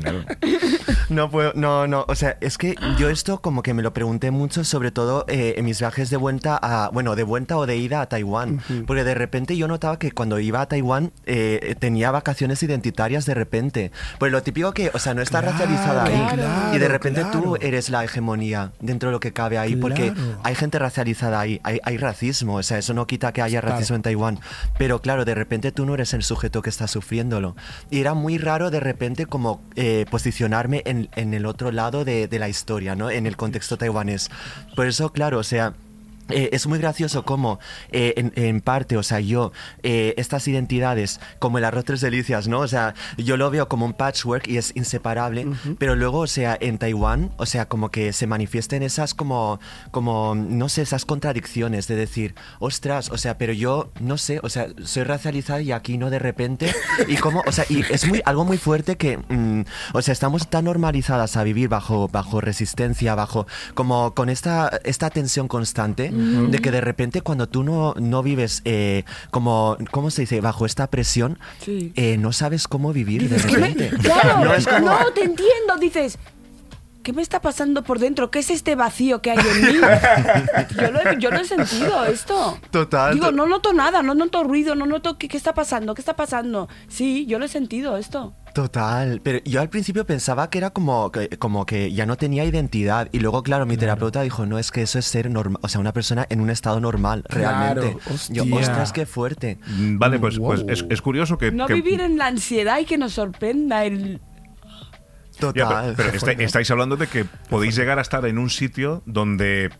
No puedo, no, no. O sea, es que yo esto como que me lo pregunté mucho, sobre todo eh, en mis viajes de vuelta a, bueno, de vuelta o de ida a Taiwán. Uh-huh. Porque de repente yo notaba que cuando iba a Taiwán eh, tenía vacaciones identitarias de repente. Pues lo típico que, o sea, no está claro, racializada ahí. Claro, y de repente claro. tú eres la hegemonía dentro de lo que cabe ahí, claro. porque hay gente racializada ahí, hay, hay racismo, o sea, eso no quita que haya racismo claro. en Taiwán, pero claro, de repente tú no eres el sujeto que está sufriéndolo. Y era muy raro de repente como eh, posicionarme en, en el otro lado de, de la historia, ¿no? En el contexto taiwanés. Por eso, claro, o sea... Eh, es muy gracioso como, eh, en, en parte, o sea, yo, eh, estas identidades, como el arroz tres delicias, ¿no? O sea, yo lo veo como un patchwork y es inseparable, uh-huh. pero luego, o sea, en Taiwán, o sea, como que se manifiesten esas como, como, no sé, esas contradicciones de decir, ostras, o sea, pero yo, no sé, o sea, soy racializada y aquí no de repente, y como, o sea, y es muy, algo muy fuerte que, mm, o sea, estamos tan normalizadas a vivir bajo, bajo resistencia, bajo, como con esta, esta tensión constante, de que de repente cuando tú no, no vives eh, como, ¿cómo se dice? Bajo esta presión, sí. eh, no sabes cómo vivir de repente. Me, claro, no, es como... no, te entiendo, dices... ¿Qué me está pasando por dentro? ¿Qué es este vacío que hay en mí? Yo lo, he, yo lo he sentido, esto. Total. Digo, no noto nada, no noto ruido, no noto qué, qué está pasando, qué está pasando. Sí, yo lo he sentido, esto. Total, pero yo al principio pensaba que era como que, como que ya no tenía identidad y luego, claro, mi claro. terapeuta dijo, no, es que eso es ser normal, o sea, una persona en un estado normal, realmente. Claro, yo, ostras, qué fuerte. Vale, pues, wow. pues es, es curioso que... No que... vivir en la ansiedad y que nos sorprenda el... Total. Ya, pero, pero está, estáis hablando de que podéis llegar a estar en un sitio donde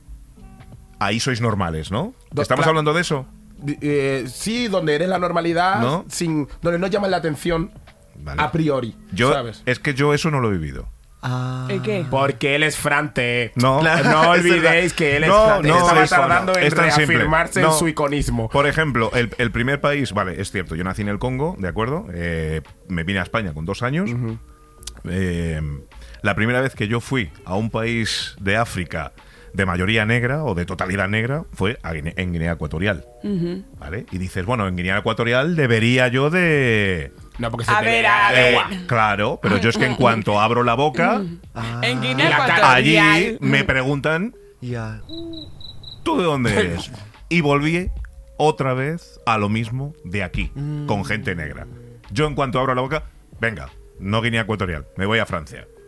ahí sois normales, ¿no? Do, ¿Estamos la, hablando de eso? Eh, sí, donde eres la normalidad, ¿no? Sin, donde no llaman la atención vale. a priori, yo, ¿sabes? Es que yo eso no lo he vivido. Ah. ¿Y qué? Porque él es Frante. No, claro, no olvidéis que él es no, Frante. No, Estaba es, tardando no, en reafirmarse no. en su iconismo. Por ejemplo, el, el primer país, vale, es cierto, yo nací en el Congo, ¿de acuerdo? Eh, me vine a España con dos años. Uh-huh. Eh, la primera vez que yo fui a un país de África de mayoría negra o de totalidad negra fue a Guinea, en Guinea Ecuatorial. Uh-huh. ¿Vale? Y dices, bueno, en Guinea Ecuatorial debería yo de... No, porque se a te ver, vea a ver. agua. Claro, pero yo es que en cuanto abro la boca... ah. En Guinea Ecuatorial allí me preguntan... Yeah. ¿Tú de dónde eres? Y volví otra vez a lo mismo de aquí, mm. con gente negra. Yo en cuanto abro la boca, venga, no Guinea Ecuatorial, me voy a Francia.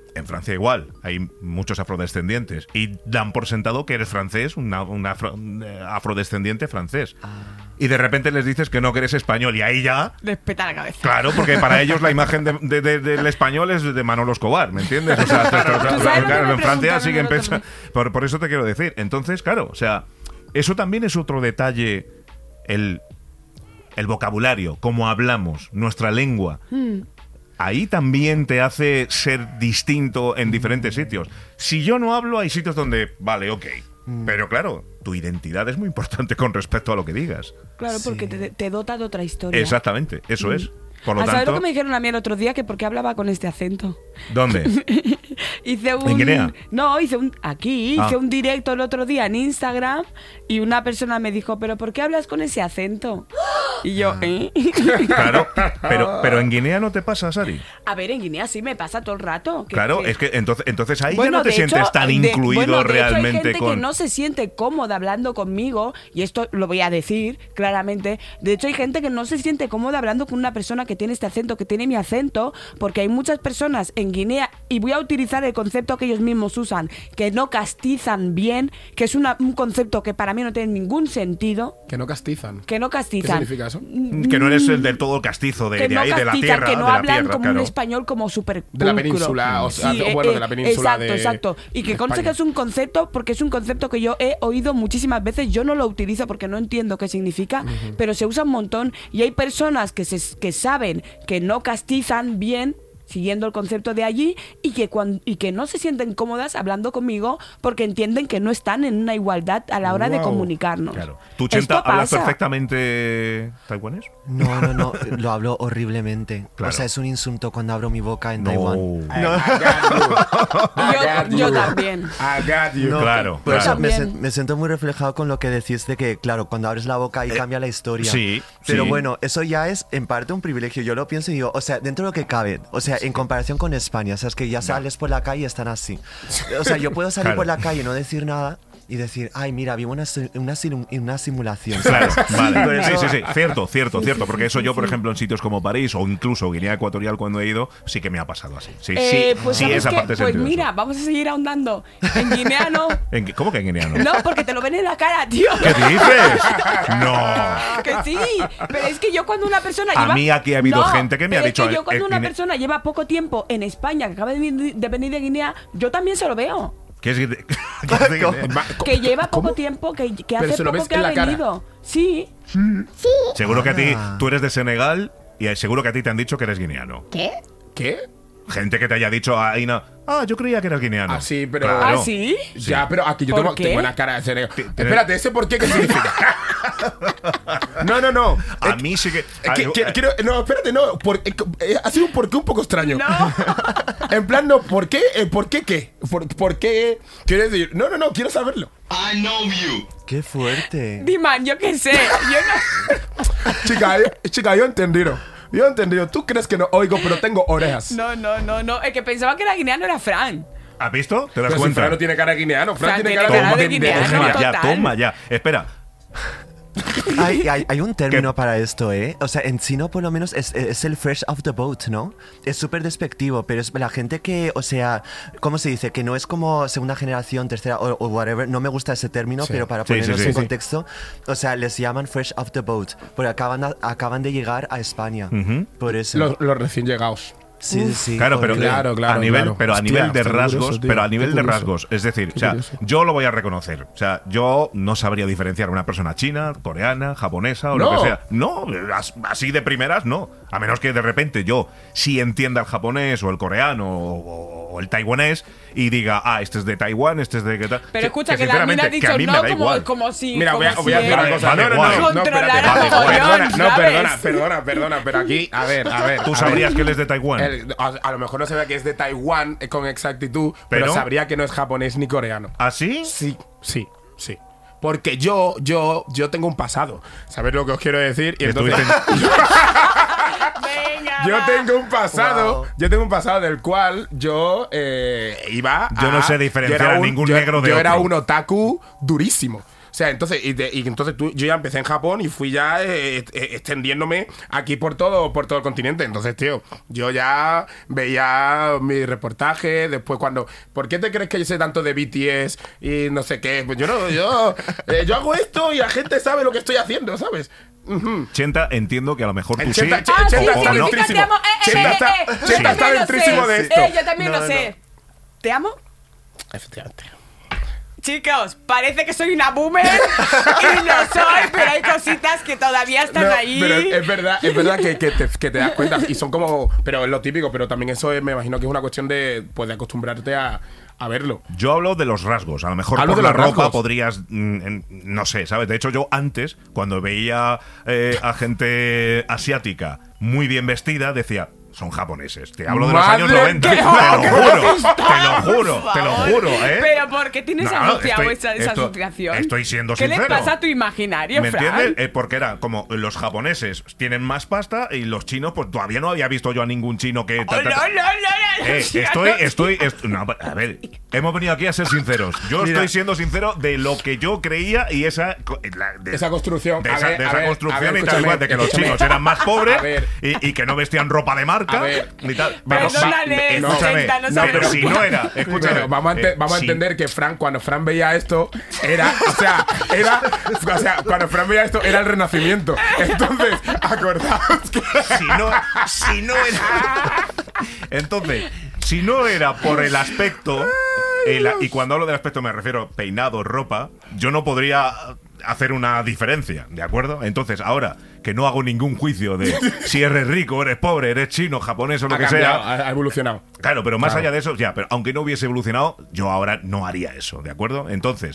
En Francia igual, hay muchos afrodescendientes y dan por sentado que eres francés, un afro, afrodescendiente francés. Ah. Y de repente les dices que no, que eres español y ahí ya... Les peta la cabeza. Claro, porque para ellos la imagen de, de, de, del español es de Manolo Escobar, ¿me entiendes? O sea, claro, en Francia siguen pensando... Por, por eso te quiero decir. Entonces, claro, o sea, eso también es otro detalle, el, el vocabulario, cómo hablamos, nuestra lengua. Mm. Ahí también te hace ser distinto en diferentes sitios. Si yo no hablo, hay sitios donde, vale, ok. Mm. Pero claro, tu identidad es muy importante con respecto a lo que digas. Claro, sí. Porque te, te dota de otra historia. Exactamente, eso mm. es. Por lo ¿A tanto, saber lo que me dijeron a mí el otro día? Que por qué hablaba con este acento. ¿Dónde? hice un... ¿En Guinea? No, hice un... Aquí, ah. hice un directo el otro día en Instagram y una persona me dijo, ¿pero por qué hablas con ese acento? Y yo, ¿eh? Claro, pero, pero en Guinea no te pasa, Sari. A ver, en Guinea sí me pasa todo el rato. Que, claro, que... es que entonces, entonces ahí bueno, ya no te sientes hecho, tan de, incluido bueno, de realmente hecho hay gente con... que no se siente cómoda hablando conmigo, y esto lo voy a decir claramente. De hecho hay gente que no se siente cómoda hablando con una persona que tiene este acento, que tiene mi acento, porque hay muchas personas en Guinea, y voy a utilizar el concepto que ellos mismos usan, que no castizan bien, que es una, un concepto que para mí no tiene ningún sentido. Que no castizan. Que no castizan. ¿Qué significa eso? Que no eres el del todo castizo de, que de no ahí, castizan, de la tierra. que no de la hablan tierra, como claro. un español como súper de la península, o sea, sí, bueno, eh, de la península exacto, de exacto. Y que conste que es un concepto, porque es un concepto que yo he oído muchísimas veces. Yo no lo utilizo porque no entiendo qué significa, uh-huh. pero se usa un montón. Y hay personas que, se, que saben que no castizan bien, siguiendo el concepto de allí, y que cuando, y que no se sienten cómodas hablando conmigo porque entienden que no están en una igualdad a la hora wow. de comunicarnos. Claro. ¿Tú, Chenta, hablas perfectamente taiwanés? No, no, no, lo hablo horriblemente. Claro. O sea, es un insulto cuando abro mi boca en no. Taiwán. No. yo, yo también. I got you. No, claro. Pues claro. Me, me siento muy reflejado con lo que decís de que, claro, cuando abres la boca ahí eh, cambia la historia. Sí. Pero sí. bueno, eso ya es en parte un privilegio. Yo lo pienso y digo, o sea, dentro de lo que cabe, o sea, en comparación con España, o sea, es que ya sales por la calle y están así. O sea, yo puedo salir claro. por la calle y no decir nada y decir, ay, mira, vivo una, una, una simulación. ¿Sabes? Claro, vale. Eso... Sí, sí, sí, cierto, cierto, cierto, porque eso yo, por ejemplo, en sitios como París o incluso Guinea Ecuatorial cuando he ido, sí que me ha pasado así. Sí, eh, sí, pues sí, esa que, parte Pues mira, eso. vamos a seguir ahondando. En Guinea no. ¿En, ¿Cómo que en Guinea no? No, porque te lo ven en la cara, tío. ¿Qué dices? No. Que sí, pero es que yo cuando una persona a lleva... mí aquí ha habido no, gente que me ha dicho... Es que yo cuando eh, una Guinea... persona lleva poco tiempo en España, que acaba de venir de, venir de Guinea, yo también se lo veo. ¿Qué es de... Que lleva poco ¿Cómo? tiempo, que, que hace poco que ha venido. Cara. Sí. Sí. Seguro que a ti, tú eres de Senegal y seguro que a ti te han dicho que eres guineano. ¿Qué? ¿Qué? Gente que te haya dicho, ah, no, ah, yo creía que eras guineano. Ah, sí, pero... Claro. ¿Ah, sí? Ya, pero aquí yo tengo, tengo una cara de Senegal. Espérate, ¿ese por qué qué significa? No, no, no. A eh, mí sí que... Eh, que, que quiero, no, espérate, no. Por, eh, ha sido un porqué un poco extraño. No. En plan, no, ¿por qué? Eh, ¿Por qué qué? ¿Por, ¿Por qué? Quiero decir, no, no, no, quiero saberlo. I know you. Qué fuerte. Diman, yo qué sé. Yo no... Chica, yo, chica, yo he entendido. Yo he entendido. Tú crees que no oigo, pero tengo orejas. No, no, no, no. El que pensaba que era guineano era Fran. ¿Has visto? ¿Te das pero cuenta? Si Fran no tiene cara de guineano. Fran, Fran tiene tiene cara, cara de, de guineano. de, de, Toma de ya, toma ya. Espera. Hay, hay, hay un término para esto, ¿eh? O sea, en chino por lo menos es, es el fresh off the boat, ¿no? Es súper despectivo, pero es la gente que, o sea, ¿cómo se dice? Que no es como segunda generación, tercera o, o whatever. No me gusta ese término, sí. pero para sí, ponernos sí, sí, en sí. contexto, o sea, les llaman fresh off the boat, porque acaban, a, acaban de llegar a España. Uh-huh. Por eso. Los, los recién llegados. Sí, sí, sí. Claro, pero claro, claro, a nivel, claro. pero a Hostia, nivel de está rasgos, curioso, tío, pero a nivel de curioso. rasgos, es decir, Qué o sea, curioso. yo lo voy a reconocer, o sea, yo no sabría diferenciar a una persona china, coreana, japonesa o No. lo que sea. No, as- así de primeras no, a menos que de repente yo sí entienda el japonés o el coreano o, o el taiwanés y diga, ah, este es de Taiwán, este es de qué tal. Pero escucha, que, que la mina ha dicho no como, como si... Mira, voy a, como voy a si hacer una Vale, cosa. vale, no, no, guay. no, no, espérate. Controlar a mogollón, Perdona, no, ¿sabes? perdona, perdona, perdona, pero aquí, a ver, a ver. ¿Tú a sabrías ver. que él es de Taiwán? El- a, a lo mejor no sabía que es de Taiwán eh, con exactitud, pero, ¿Pero? sabría que no es japonés ni coreano. ¿Ah, sí? Sí, sí, sí. Porque yo, yo, yo tengo un pasado. ¿Sabéis lo que os quiero decir? Y Que entonces, estuviste- Venga, yo va. tengo un pasado, Wow. yo tengo un pasado del cual yo eh, iba Yo no a- sé diferenciar yo era a un- ningún yo- negro de Yo era otro. un otaku durísimo. sea, entonces, y, de, y entonces tú, yo ya empecé en Japón y fui ya eh, eh, extendiéndome aquí por todo, por todo el continente. Entonces, tío, yo ya veía mis reportajes, después cuando... ¿Por qué te crees que yo sé tanto de B T S y no sé qué? Pues yo no, yo, eh, yo hago esto y la gente sabe lo que estoy haciendo, ¿sabes? Uh-huh. Chenta, entiendo que a lo mejor tú El sí. Chenta, Ah, sí, Chenta sí, está sí, dentrísimo. sí, te amo. Eh, eh, Chenta eh, está, eh, Chenta yo está también lo dentrísimo sé. de esto. Eh, yo también No, lo sé. ¿Te amo? Efectivamente. Chicos, parece que soy una boomer y no soy, pero hay cositas que todavía están No, ahí. pero es verdad, es verdad que, que, te, que te das cuenta y son como, pero es lo típico, pero también eso es, me imagino que es una cuestión de, pues, de acostumbrarte a, a verlo. Yo hablo de los rasgos. A lo mejor Hablo por de la los ropa rasgos. podrías, mm, en- no sé, ¿sabes? De hecho, yo antes, cuando veía eh, a gente asiática muy bien vestida, decía... Son japoneses. Te hablo de los Madre años noventa. que Te os lo juro. está. Te lo juro. Por Te lo favor. juro, ¿eh? Pero ¿por qué tienes No, asociado estoy- esa, esa esto- asociación? estoy siendo ¿Qué sincero. le pasa a tu imaginario, ¿Me Fran? entiendes? Eh, porque era como los japoneses tienen más pasta y los chinos, pues todavía no había visto yo a ningún chino que... Oh, no, no, no, no, Eh, ya estoy, no. estoy, est- no, a ver, hemos venido aquí a ser sinceros. Yo Mira. estoy siendo sincero de lo que yo creía y esa, co- la- de, Esa construcción. de A esa, ver, de a esa ver, construcción a ver, y tal, igual, de que los escúchame. chinos eran más pobres A ver. y, y que no vestían ropa de marca A ver. y tal. Vamos, Pero- Perdónale, va- escúchame, Chenta, no se pero preocupe. si no era, escúchame, Pero vamos a, ente- eh, vamos a si- entender que Fran, cuando Fran veía esto, era, o sea, era, o sea, cuando Fran veía esto, era el renacimiento. Entonces, acordaos que... si no, si no era. Entonces, si no era por el aspecto, el- y cuando hablo del aspecto me refiero a peinado, ropa, yo no podría hacer una diferencia, ¿de acuerdo? Entonces, ahora que no hago ningún juicio de si eres rico, eres pobre, eres chino, japonés o lo Ha que cambiado, sea. ha ha evolucionado. Claro, pero más Claro. allá de eso, ya, pero aunque no hubiese evolucionado, yo ahora no haría eso, ¿de acuerdo? Entonces,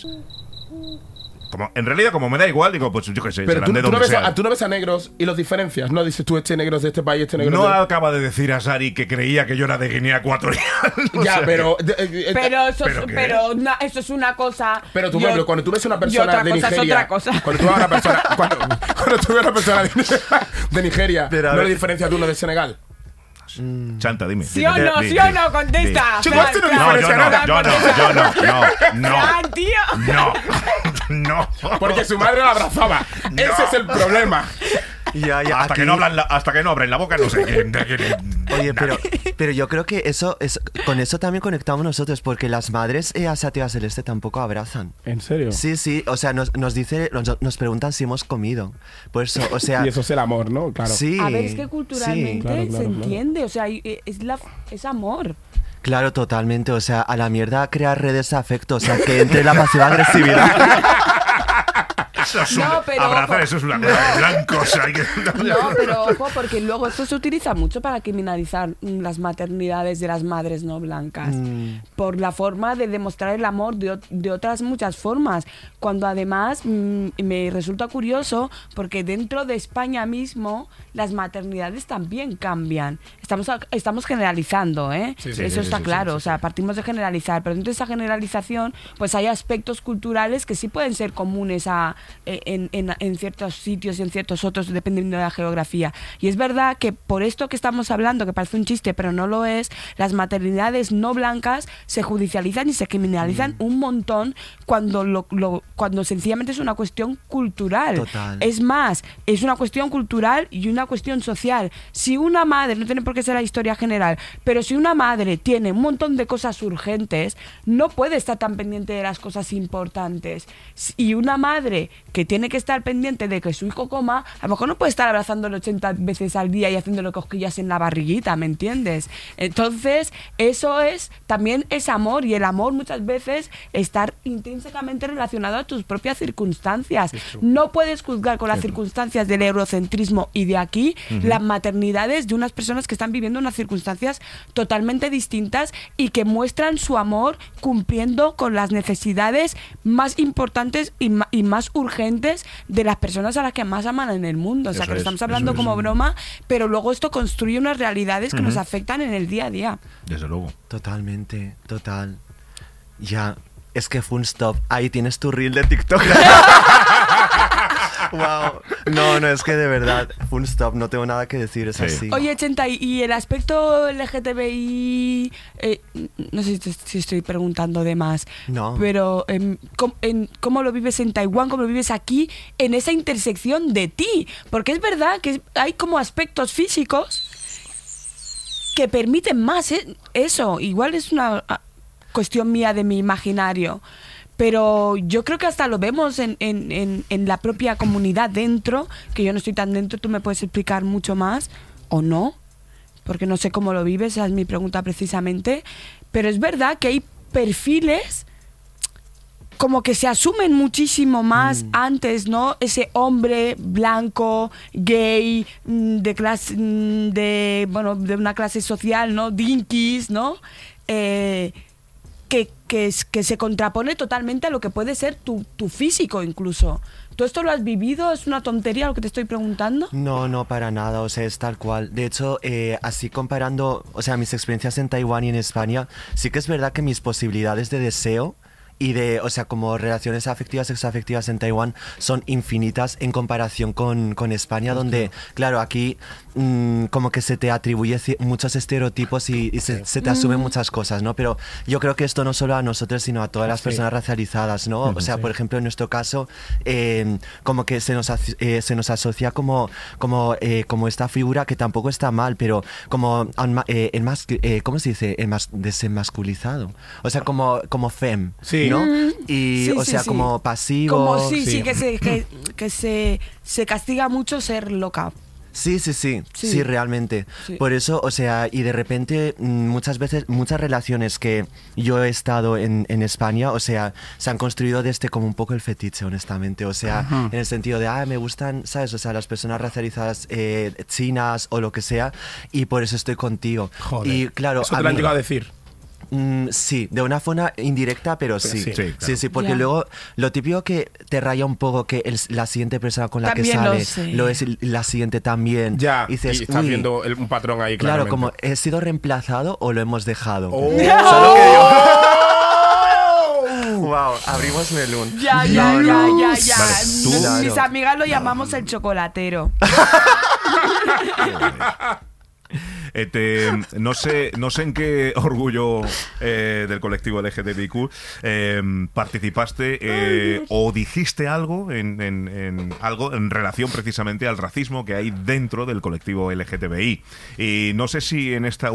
como, en realidad, como me da igual, digo, pues yo qué sé, Pero serán tú, de tú no donde ves a, sean. tú no ves a negros y los diferencias, ¿no? Dices tú, este negro es de este país, este negro No es de... acaba de decir a Sari que creía que yo era de Guinea Ecuatorial. O Ya, sea, pero... de- eh, eh, Pero eso, ¿Pero es, qué? pero na- eso es una cosa. Pero tú, Yo- pero cuando tú ves una y persona otra de cosa Nigeria, es otra cosa. cuando tú ves una persona, cuando, cuando tú ves una persona de, de Nigeria, Pero a no ver- le diferencias de uno de Senegal. Chanta, dime. ¿Sí dime, o no? di- ¿Sí di- o no? di. Contesta. Chico, Fran, este no Fran, No, yo diferencia no, nada. yo no, yo no, no, no. Fran, tío. No, no. Porque su madre la abrazaba. Ese es el problema. Ya, ya, Hasta aquí- que no hablan la- hasta que no abren la boca, no sé quién. de quién- Oye, pero, pero yo creo que eso es, con eso también conectamos nosotros, porque las madres eh, asiáticas del este tampoco abrazan. ¿En serio? Sí, sí, o sea, nos, nos dice, nos, nos preguntan si hemos comido. Por eso, o sea, Y eso es el amor, ¿no? Claro. sí. A ver, es que sí. culturalmente Claro, claro, se claro. entiende. O sea, y- eh, es, la, es amor. Claro, totalmente. O sea, a la mierda crear redes de afecto. O sea, que entre la pasiva agresividad. Eso es No, un- pero- abrazar, eso es una cosa de blancos. hay que- No, pero ojo, porque luego esto se utiliza mucho para criminalizar mm, las maternidades de las madres no blancas. Por la forma de demostrar el amor de, ot- de otras muchas formas. Cuando además mm, me resulta curioso porque dentro de España mismo las maternidades también cambian. Estamos, a- estamos generalizando, ¿eh? Sí, sí, Eso sí, está sí, claro. sí, sí, o sea, sí. partimos de generalizar. Pero dentro de esa generalización, pues hay aspectos culturales que sí pueden ser comunes a, eh, en, en- en ciertos sitios y en ciertos otros, dependiendo de la geografía. Y es verdad que por esto que estamos hablando, que parece un chiste, pero no lo es, las maternidades no blancas se judicializan y se criminalizan Mm. un montón cuando, lo, lo- cuando sencillamente es una cuestión cultural. Total. Es más, es una cuestión cultural y una cuestión social. Si una madre, no tiene por qué ser la historia general, pero si una madre tiene un montón de cosas urgentes, no puede estar tan pendiente de las cosas importantes. Y una madre que tiene que estar pendiente de que su hijo coma, a lo mejor no puede estar abrazándolo ochenta veces al día y haciéndole cosquillas en la barriguita, ¿me entiendes? Entonces, eso es, también es amor, y el amor muchas veces está intrínsecamente relacionado a tus propias circunstancias. No puedes juzgar con las circunstancias del eurocentrismo y de aquí las maternidades de unas personas que están viviendo unas circunstancias totalmente distintas y que muestran su amor cumpliendo con las necesidades más importantes y, ma- y más urgentes de las personas a las que más aman en el mundo. O sea, Eso que lo es, estamos eso hablando es. como broma, pero luego esto construye unas realidades que nos afectan en el día a día. Desde luego. Totalmente, total. Ya, es que Fun Stop, ahí tienes tu reel de TikTok. Wow. No, no, es que de verdad, full stop, no tengo nada que decir, es Sí. así. Oye, Chenta, y el aspecto L G T B I, eh, no sé si, si estoy preguntando de más, No. pero em, ¿cómo, en, ¿cómo lo vives en Taiwán? ¿Cómo lo vives aquí en esa intersección de ti? Porque es verdad que hay como aspectos físicos que permiten más eh, eso. Igual es una ah, cuestión mía de mi imaginario. Pero yo creo que hasta lo vemos en, en, en, en la propia comunidad dentro, que yo no estoy tan dentro, tú me puedes explicar mucho más, o no, porque no sé cómo lo vives, esa es mi pregunta precisamente. Pero es verdad que hay perfiles como que se asumen muchísimo más mm. antes, ¿no? Ese hombre blanco, gay, de clase, de, bueno, de una clase social, ¿no? Dinkies, ¿no? Eh, que, que, que se contrapone totalmente a lo que puede ser tu, tu físico incluso. ¿Tú esto lo has vivido? ¿Es una tontería lo que te estoy preguntando? No, no, para nada, o sea, es tal cual. De hecho, eh, así comparando, o sea, mis experiencias en Taiwán y en España, sí que es verdad que mis posibilidades de deseo y de, o sea, como relaciones afectivas, sexoafectivas en Taiwán son infinitas en comparación con, con España, donde, claro, aquí mmm, como que se te atribuye muchos estereotipos y, y se, se te asumen muchas cosas, ¿no? Pero yo creo que esto no solo a nosotros, sino a todas las personas racializadas, ¿no? O sea, por ejemplo, en nuestro caso, eh, como que se nos, eh, se nos asocia como, como, eh, como esta figura que tampoco está mal, pero como, eh, el más, eh, ¿cómo se dice? El más desenmasculizado. O sea, como, como femme. Sí. ¿no? Y, sí, o sí, sea, sí. como pasivo. Como sí, sí, sí. que, se, que, que se, se castiga mucho ser loca. Sí, sí, sí, sí, Sí. realmente. Sí. Por eso, o sea, y de repente muchas veces, muchas relaciones que yo he estado en, en España, o sea, se han construido desde como un poco el fetiche, honestamente. O sea, Ajá. en el sentido de, ah, me gustan, ¿sabes? O sea, las personas racializadas eh, chinas o lo que sea, y por eso estoy contigo. Joder. Y claro, Eso a te lo han mí- llegado a decir. Mm, sí, de una forma indirecta, pero sí. Sí, Sí, sí, claro. sí, porque Ya. luego lo típico que te raya un poco que el- la siguiente persona con la También que lo sale sé. lo es el- la siguiente también. Ya, y dices, y estás "Uy, viendo el- un patrón ahí, claro, claramente. como he sido reemplazado o lo hemos dejado. Oh. Solo que yo. Wow, abrimos melón. Ya, ya, No, ya, no. ya, ya. Vale, tú- Mis Claro. amigas lo llamamos el chocolatero. Eh, te- no sé no sé en qué orgullo eh, del colectivo L G T B I Q eh, participaste eh, o dijiste algo en, en- en algo en relación precisamente al racismo que hay dentro del colectivo L G T B I. Y no sé si en esta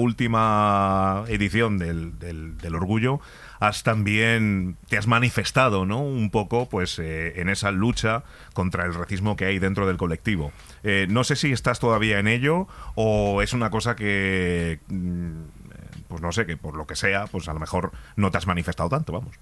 última edición del, del, del orgullo has también te has manifestado, ¿no? Un poco, pues, eh, en esa lucha contra el racismo que hay dentro del colectivo. Eh, no sé si estás todavía en ello o es una cosa que, mm, pues no sé, que por lo que sea, pues a lo mejor no te has manifestado tanto, vamos.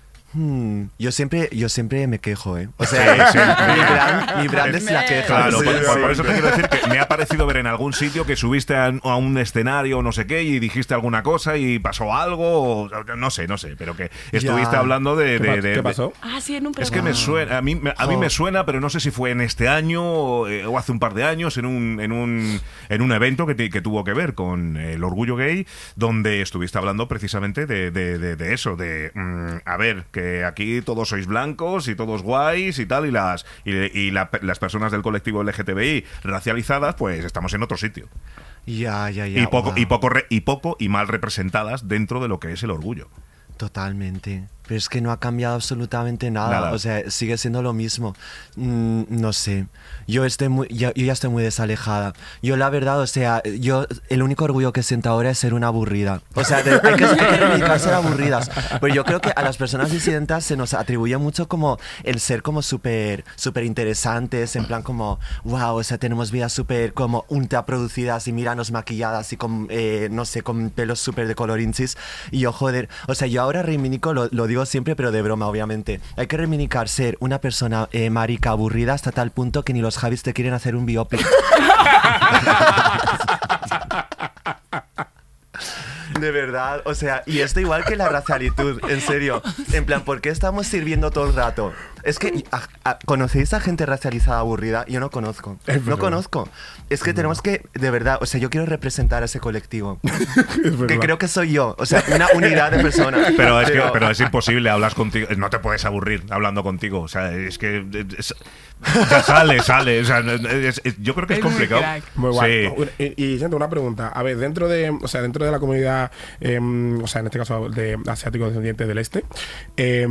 Hmm, yo siempre, yo siempre me quejo, ¿eh? O sea, Sí, sí. mi brand, mi brand es la queja. Claro, Sí, por, por- sí. por eso te quiero decir que me ha parecido ver en algún sitio que subiste a, a un escenario o no sé qué y dijiste alguna cosa y pasó algo, o, no sé, no sé, pero que estuviste Ya. hablando de... ¿Qué, de- pa- de- qué de- pasó? Ah, sí, en un Es que programa. me suena, a mí, me- a mí Jo. me suena, pero no sé si fue en este año o, eh, o hace un par de años en un, en un, en un evento que, te- que tuvo que ver con el orgullo gay, donde estuviste hablando precisamente de, de- de- de eso, de, mm, a ver, que aquí todos sois blancos y todos guays y tal, y las y, y la- las personas del colectivo L G T B I racializadas, pues estamos en otro sitio. Ya, ya, ya. y, poco, wow. y, poco re- y poco y mal representadas dentro de lo que es el orgullo. Totalmente. Pero es que no ha cambiado absolutamente nada. Nada. O sea, sigue siendo lo mismo. Mm, no sé. Yo estoy muy, ya, yo ya estoy muy desalejada. Yo la verdad, o sea, yo el único orgullo que siento ahora es ser una aburrida. O sea, de- hay que, hay que reivindicar ser aburridas. Pero yo creo que a las personas disidentas se nos atribuye mucho como el ser como súper súper interesantes, en plan como, wow, o sea, tenemos vidas súper como ultra producidas y míranos maquilladas y con, eh, no sé, con pelos súper de colorinchis. Y yo, joder, o sea, yo ahora reivindico, lo, lo digo siempre, pero de broma, obviamente. Hay que reivindicar ser una persona eh, marica aburrida hasta tal punto que ni los Javis te quieren hacer un biopic. De verdad, o sea, y esto igual que la racialitud, en serio. En plan, ¿por qué estamos sirviendo todo el rato? Es que, a, a, ¿conocéis a gente racializada aburrida? Yo no conozco. No conozco. Es que no. tenemos que, de verdad, o sea, yo quiero representar a ese colectivo. Que creo que soy yo. O sea, una unidad de personas. Pero es, pero, que, pero es imposible, hablas contigo. No te puedes aburrir hablando contigo. O sea, es que. Es, ya sale, sale. O sea, es, es, yo creo que es, es complicado. Muy guay. Sí. Y, y gente, una pregunta. A ver, dentro de, o sea, dentro de la comunidad, eh, o sea, en este caso de asiáticos descendientes del este, eh,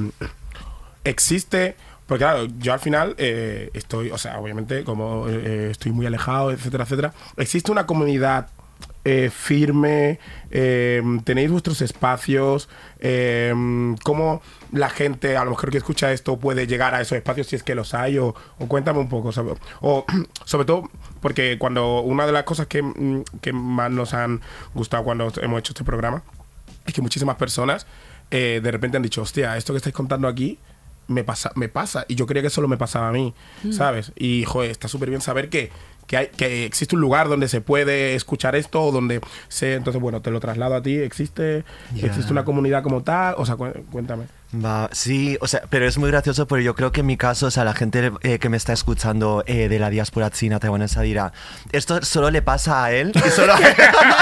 existe. Porque claro, yo al final eh, estoy, o sea, obviamente, como eh, estoy muy alejado, etcétera, etcétera. ¿Existe una comunidad eh, firme? Eh, ¿Tenéis vuestros espacios? Eh, ¿Cómo la gente, a lo mejor que escucha esto, puede llegar a esos espacios si es que los hay? O, o cuéntame un poco. ¿Sabes? O sobre todo, porque cuando una de las cosas que, que más nos han gustado cuando hemos hecho este programa es que muchísimas personas eh, de repente han dicho, hostia, esto que estáis contando aquí me pasa, me pasa. Y yo creía que solo me pasaba a mí, mm. ¿sabes? Y, joder, está súper bien saber que, que, hay, que existe un lugar donde se puede escuchar esto, o donde se... Entonces, bueno, te lo traslado a ti. ¿Existe, yeah. ¿existe una comunidad como tal? O sea, cu cuéntame. Va, sí, o sea, pero es muy gracioso porque yo creo que en mi caso, o sea, la gente eh, que me está escuchando eh, de la diáspora china taiwanesa dirá, esto solo le pasa a él y solo a él.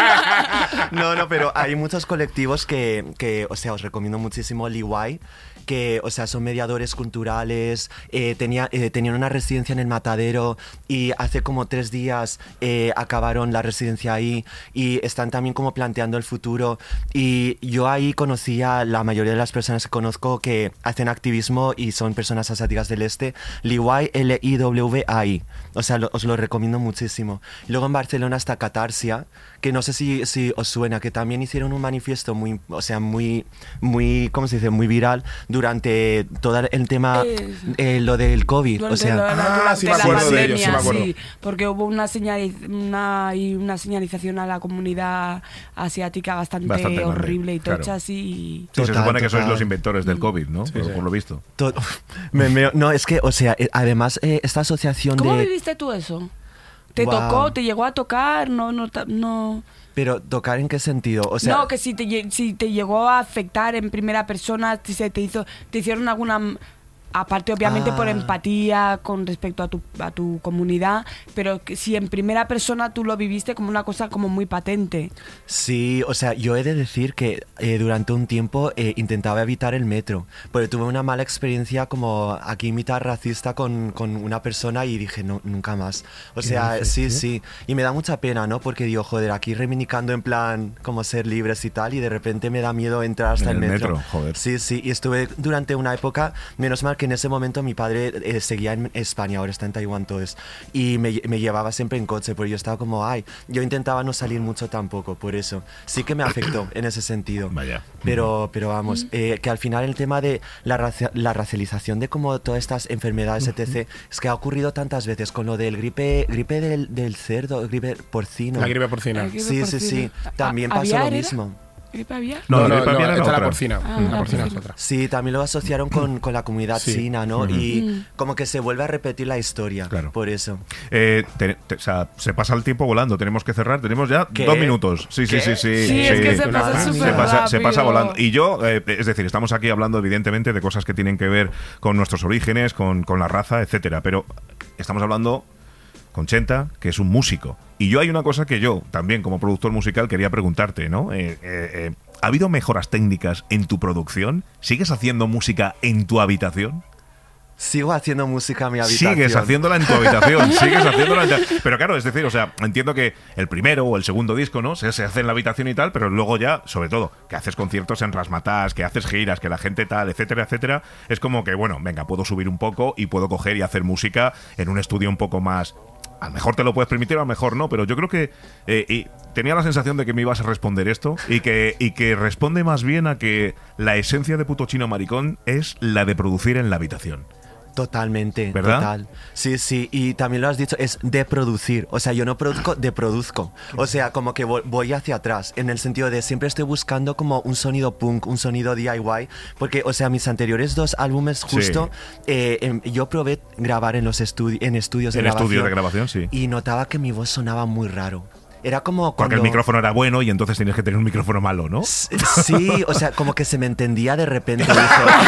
No, no, pero hay muchos colectivos que, que, o sea, os recomiendo muchísimo Li Wai, que, o sea, son mediadores culturales, eh, tenía, eh, tenían una residencia en el Matadero y hace como tres días eh, acabaron la residencia ahí y están también como planteando el futuro. Y yo ahí conocí a la mayoría de las personas que conozco que hacen activismo y son personas asiáticas del este. Li Wai, L I W A I. O sea, lo, os lo recomiendo muchísimo. Luego en Barcelona está Catarsia, que no sé si, si os suena, que también hicieron un manifiesto muy, o sea, muy, muy, ¿cómo se dice? Muy viral durante todo el tema, eh, eh, lo del COVID. O sea, la, ah, sí me acuerdo pandemia, de ellos, sí me acuerdo. Sí, porque hubo una, señaliz una, y una señalización a la comunidad asiática bastante, bastante horrible y tocha, claro. Sí. Sí, total, se supone que sois los inventores del COVID, ¿no? Sí, por, sí. por lo visto. To me, me, no, es que, o sea, eh, además, eh, esta asociación ¿Cómo de... viviste tú eso? ¿Te wow. tocó? ¿Te llegó a tocar? No, no, no... Pero, ¿tocar en qué sentido? O sea, no, que si te, si te llegó a afectar en primera persona, si se te hizo, te hicieron alguna... Aparte, obviamente, ah. por empatía con respecto a tu, a tu comunidad, pero que si en primera persona tú lo viviste como una cosa como muy patente. Sí, o sea, yo he de decir que eh, durante un tiempo eh, intentaba evitar el metro, porque tuve una mala experiencia como aquí mitad racista con, con una persona y dije, no, nunca más. O sea, dices, sí, sí, sí. Y me da mucha pena, ¿no? Porque digo, joder, aquí reivindicando en plan como ser libres y tal, y de repente me da miedo entrar hasta en el, el metro. metro. Joder. Sí, sí, y estuve durante una época, menos mal que en ese momento mi padre eh, seguía en España, ahora está en Taiwán todo es, y me, me llevaba siempre en coche, porque yo estaba como, ay, yo intentaba no salir mucho tampoco, por eso. Sí que me afectó en ese sentido. Vaya. Pero, pero vamos, eh, que al final el tema de la, racia la racialización de como todas estas enfermedades, etcétera, es que ha ocurrido tantas veces con lo del gripe, gripe del, del cerdo, gripe porcino. La gripe porcina. La gripe sí, porcina. sí, sí. También pasó lo mismo. ¿Gripe aviar? No, no, no, no, no, no esta la, la porcina. Ah, la la porcina porcina es otra. Sí, también lo asociaron con, con la comunidad sí. china, ¿no? Uh-huh. Y mm. como que se vuelve a repetir la historia, claro. por eso. Eh, te, te, o sea, se pasa el tiempo volando, tenemos que cerrar, tenemos ya ¿Qué? dos minutos. Sí, sí, sí, sí. Sí, sí, es que se pasa súper se pasa, rápido. se pasa volando. Y yo, eh, es decir, estamos aquí hablando evidentemente de cosas que tienen que ver con nuestros orígenes, con, con la raza, etcétera, pero estamos hablando con Chenta, que es un músico. Y yo hay una cosa que yo, también como productor musical, quería preguntarte, ¿no? Eh, eh, eh, ¿Ha habido mejoras técnicas en tu producción? ¿Sigues haciendo música en tu habitación? Sigo haciendo música en mi habitación. Sigues haciéndola en tu habitación, sigues haciéndola en tu... Pero claro, es decir, o sea, entiendo que el primero o el segundo disco, ¿no? Se, se hace en la habitación y tal, pero luego ya, sobre todo, que haces conciertos en Rasmatas, que haces giras, que la gente tal, etcétera, etcétera, es como que, bueno, venga, puedo subir un poco y puedo coger y hacer música en un estudio un poco más... A lo mejor te lo puedes permitir, a lo mejor no, pero yo creo que eh, y tenía la sensación de que me ibas a responder esto y que, y que responde más bien a que la esencia de Puto Chino Maricón es la de producir en la habitación. Totalmente, ¿verdad? Total. Sí, sí, y también lo has dicho, es de producir. O sea, yo no produzco, de produzco. O sea, como que voy hacia atrás, en el sentido de siempre estoy buscando como un sonido punk, un sonido D I Y, porque, o sea, mis anteriores dos álbumes justo, sí. eh, eh, yo probé grabar en los estudi en estudios de en grabación. estudios de grabación, sí. Y notaba que mi voz sonaba muy raro. Era como Porque cuando... el micrófono era bueno y entonces tenías que tener un micrófono malo, ¿no? Sí, o sea, como que se me entendía de repente. Y dije,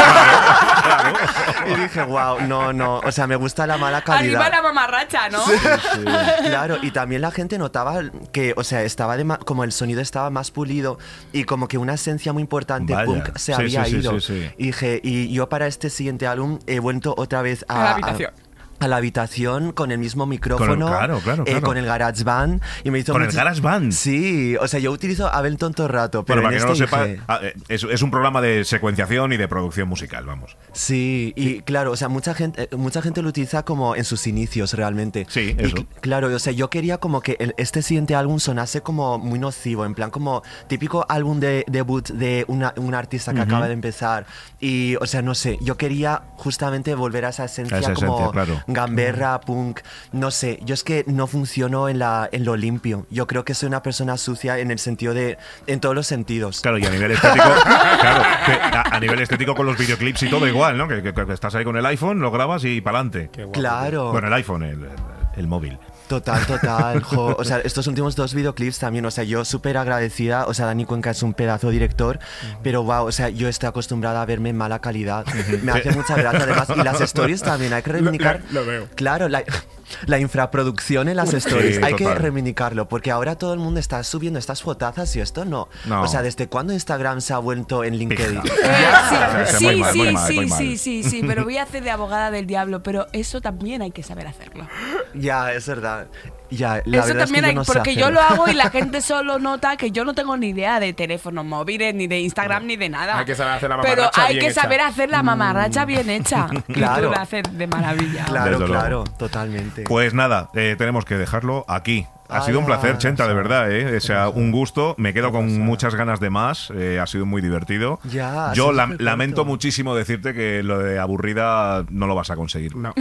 y dije, wow, no, no, o sea, me gusta la mala calidad. Arriba la mamarracha, ¿no? Sí, sí. Claro, y también la gente notaba que, o sea, estaba de ma- como el sonido estaba más pulido y como que una esencia muy importante Vaya. punk se Sí, había sí, sí, ido. sí, sí. Y dije, y yo para este siguiente álbum he vuelto otra vez a, A la habitación. a- a la habitación con el mismo micrófono, claro, claro, eh, claro. con el GarageBand y me hizo ¿Con el mucho- GarageBand? Sí, o sea, yo utilizo Ableton todo el rato, pero Bueno, para en que no lo este sepa, dije- ah, eh, es, es un programa de secuenciación y de producción musical, vamos. Sí, y claro, o sea, mucha gente, eh, mucha gente lo utiliza como en sus inicios realmente. Sí, Y eso. cl- claro, o sea, yo quería como que el- este siguiente álbum sonase como muy nocivo, en plan como típico álbum de debut de una, un artista que acaba de empezar. Y, o sea, no sé, yo quería justamente volver a esa esencia, A esa como esencia, claro. gamberra, punk, no sé, yo es que no funciono en, la, en lo limpio. Yo creo que soy una persona sucia en el sentido de, en todos los sentidos. Claro, y a nivel estético, claro, que a, a nivel estético con los videoclips y todo igual, ¿no? Que, que- que estás ahí con el iPhone, lo grabas y para adelante. Qué guapo. Claro. Bueno, el iPhone, el, el- el móvil. Total, total. Jo, o sea, estos últimos dos videoclips también, o sea, yo súper agradecida. O sea, Dani Cuenca es un pedazo director, pero wow, o sea, yo estoy acostumbrada a verme en mala calidad. Me hace mucha gracia, además. Y las stories también, hay que reivindicar. Lo- lo veo. Claro, la, la infraproducción en las stories, Sí, hay que total. reivindicarlo, porque ahora todo el mundo está subiendo estas fotazas y esto no. No. O sea, ¿desde cuándo Instagram se ha vuelto en LinkedIn? Pija. Eh, Sí, sí, muy sí, mal, sí, muy mal, sí, muy mal. sí, sí, sí, pero voy a hacer de abogada del diablo, pero eso también hay que saber hacerlo. Ya, es verdad. Ya, la Eso verdad también es que hay, yo no sé porque yo hacerlo. lo hago y la gente solo nota que yo no tengo ni idea de teléfonos móviles, ni de Instagram, ni de nada. Hay que saber hacer la Pero mamarracha hay bien que hecha. saber hacer la mamarracha bien hecha. Y Claro. tú la haces de maravilla. Claro, Desde luego. claro, totalmente. Pues nada, eh, tenemos que dejarlo aquí. Ha Ala. sido un placer, Chenta, de verdad, ¿eh? O sea, un gusto. Me quedo con muchas ganas de más. eh, ha sido muy divertido. Ya, ha Yo sido la- supercorto. lamento muchísimo decirte que lo de aburrida no lo vas a conseguir. No.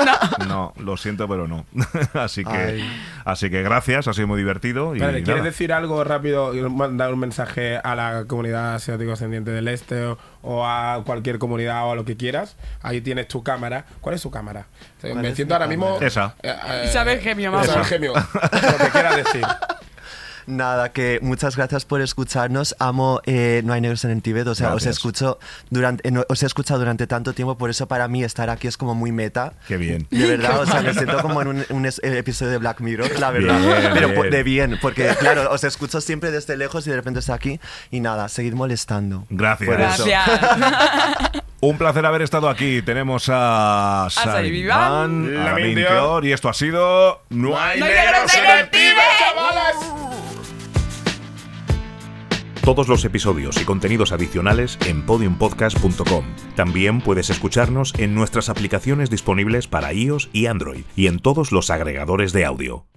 No, lo siento, pero no. así que, Ay. así que gracias, ha sido muy divertido. Y Vale, ¿quieres nada. decir algo rápido, mandar un mensaje a la comunidad asiático ascendiente del este o, o a cualquier comunidad o a lo que quieras? Ahí tienes tu cámara. ¿Cuál es tu cámara? O sea, ¿Cuál me es siento mi ahora mismo... cámara? Esa. eh, eh, Isabel Gemio, vamos. Isabel Gemio. Lo que quieras decir. Nada, que muchas gracias por escucharnos. Amo eh, No hay negros en el Tíbet. O sea, os Gracias. escucho durante, eh, no- os he escuchado durante tanto tiempo, por eso para mí estar aquí es como muy meta. Qué bien. De verdad, o sea, me siento como en un, un es- eh, episodio de Black Mirror, la verdad. Bien, Pero bien. po- de bien, porque claro, os escucho siempre desde lejos y de repente estoy aquí y nada, seguid molestando. Gracias. Por eso. Gracias. Un placer haber estado aquí. Tenemos a Saiviván, Saiviván, a Lamin Lamin Dior. Dior, y esto ha sido No hay ¡No hay negros negros en en el el Tíbet! ¡Chavales! Todos los episodios y contenidos adicionales en podium podcast punto com. También puedes escucharnos en nuestras aplicaciones disponibles para iOS y Android y en todos los agregadores de audio.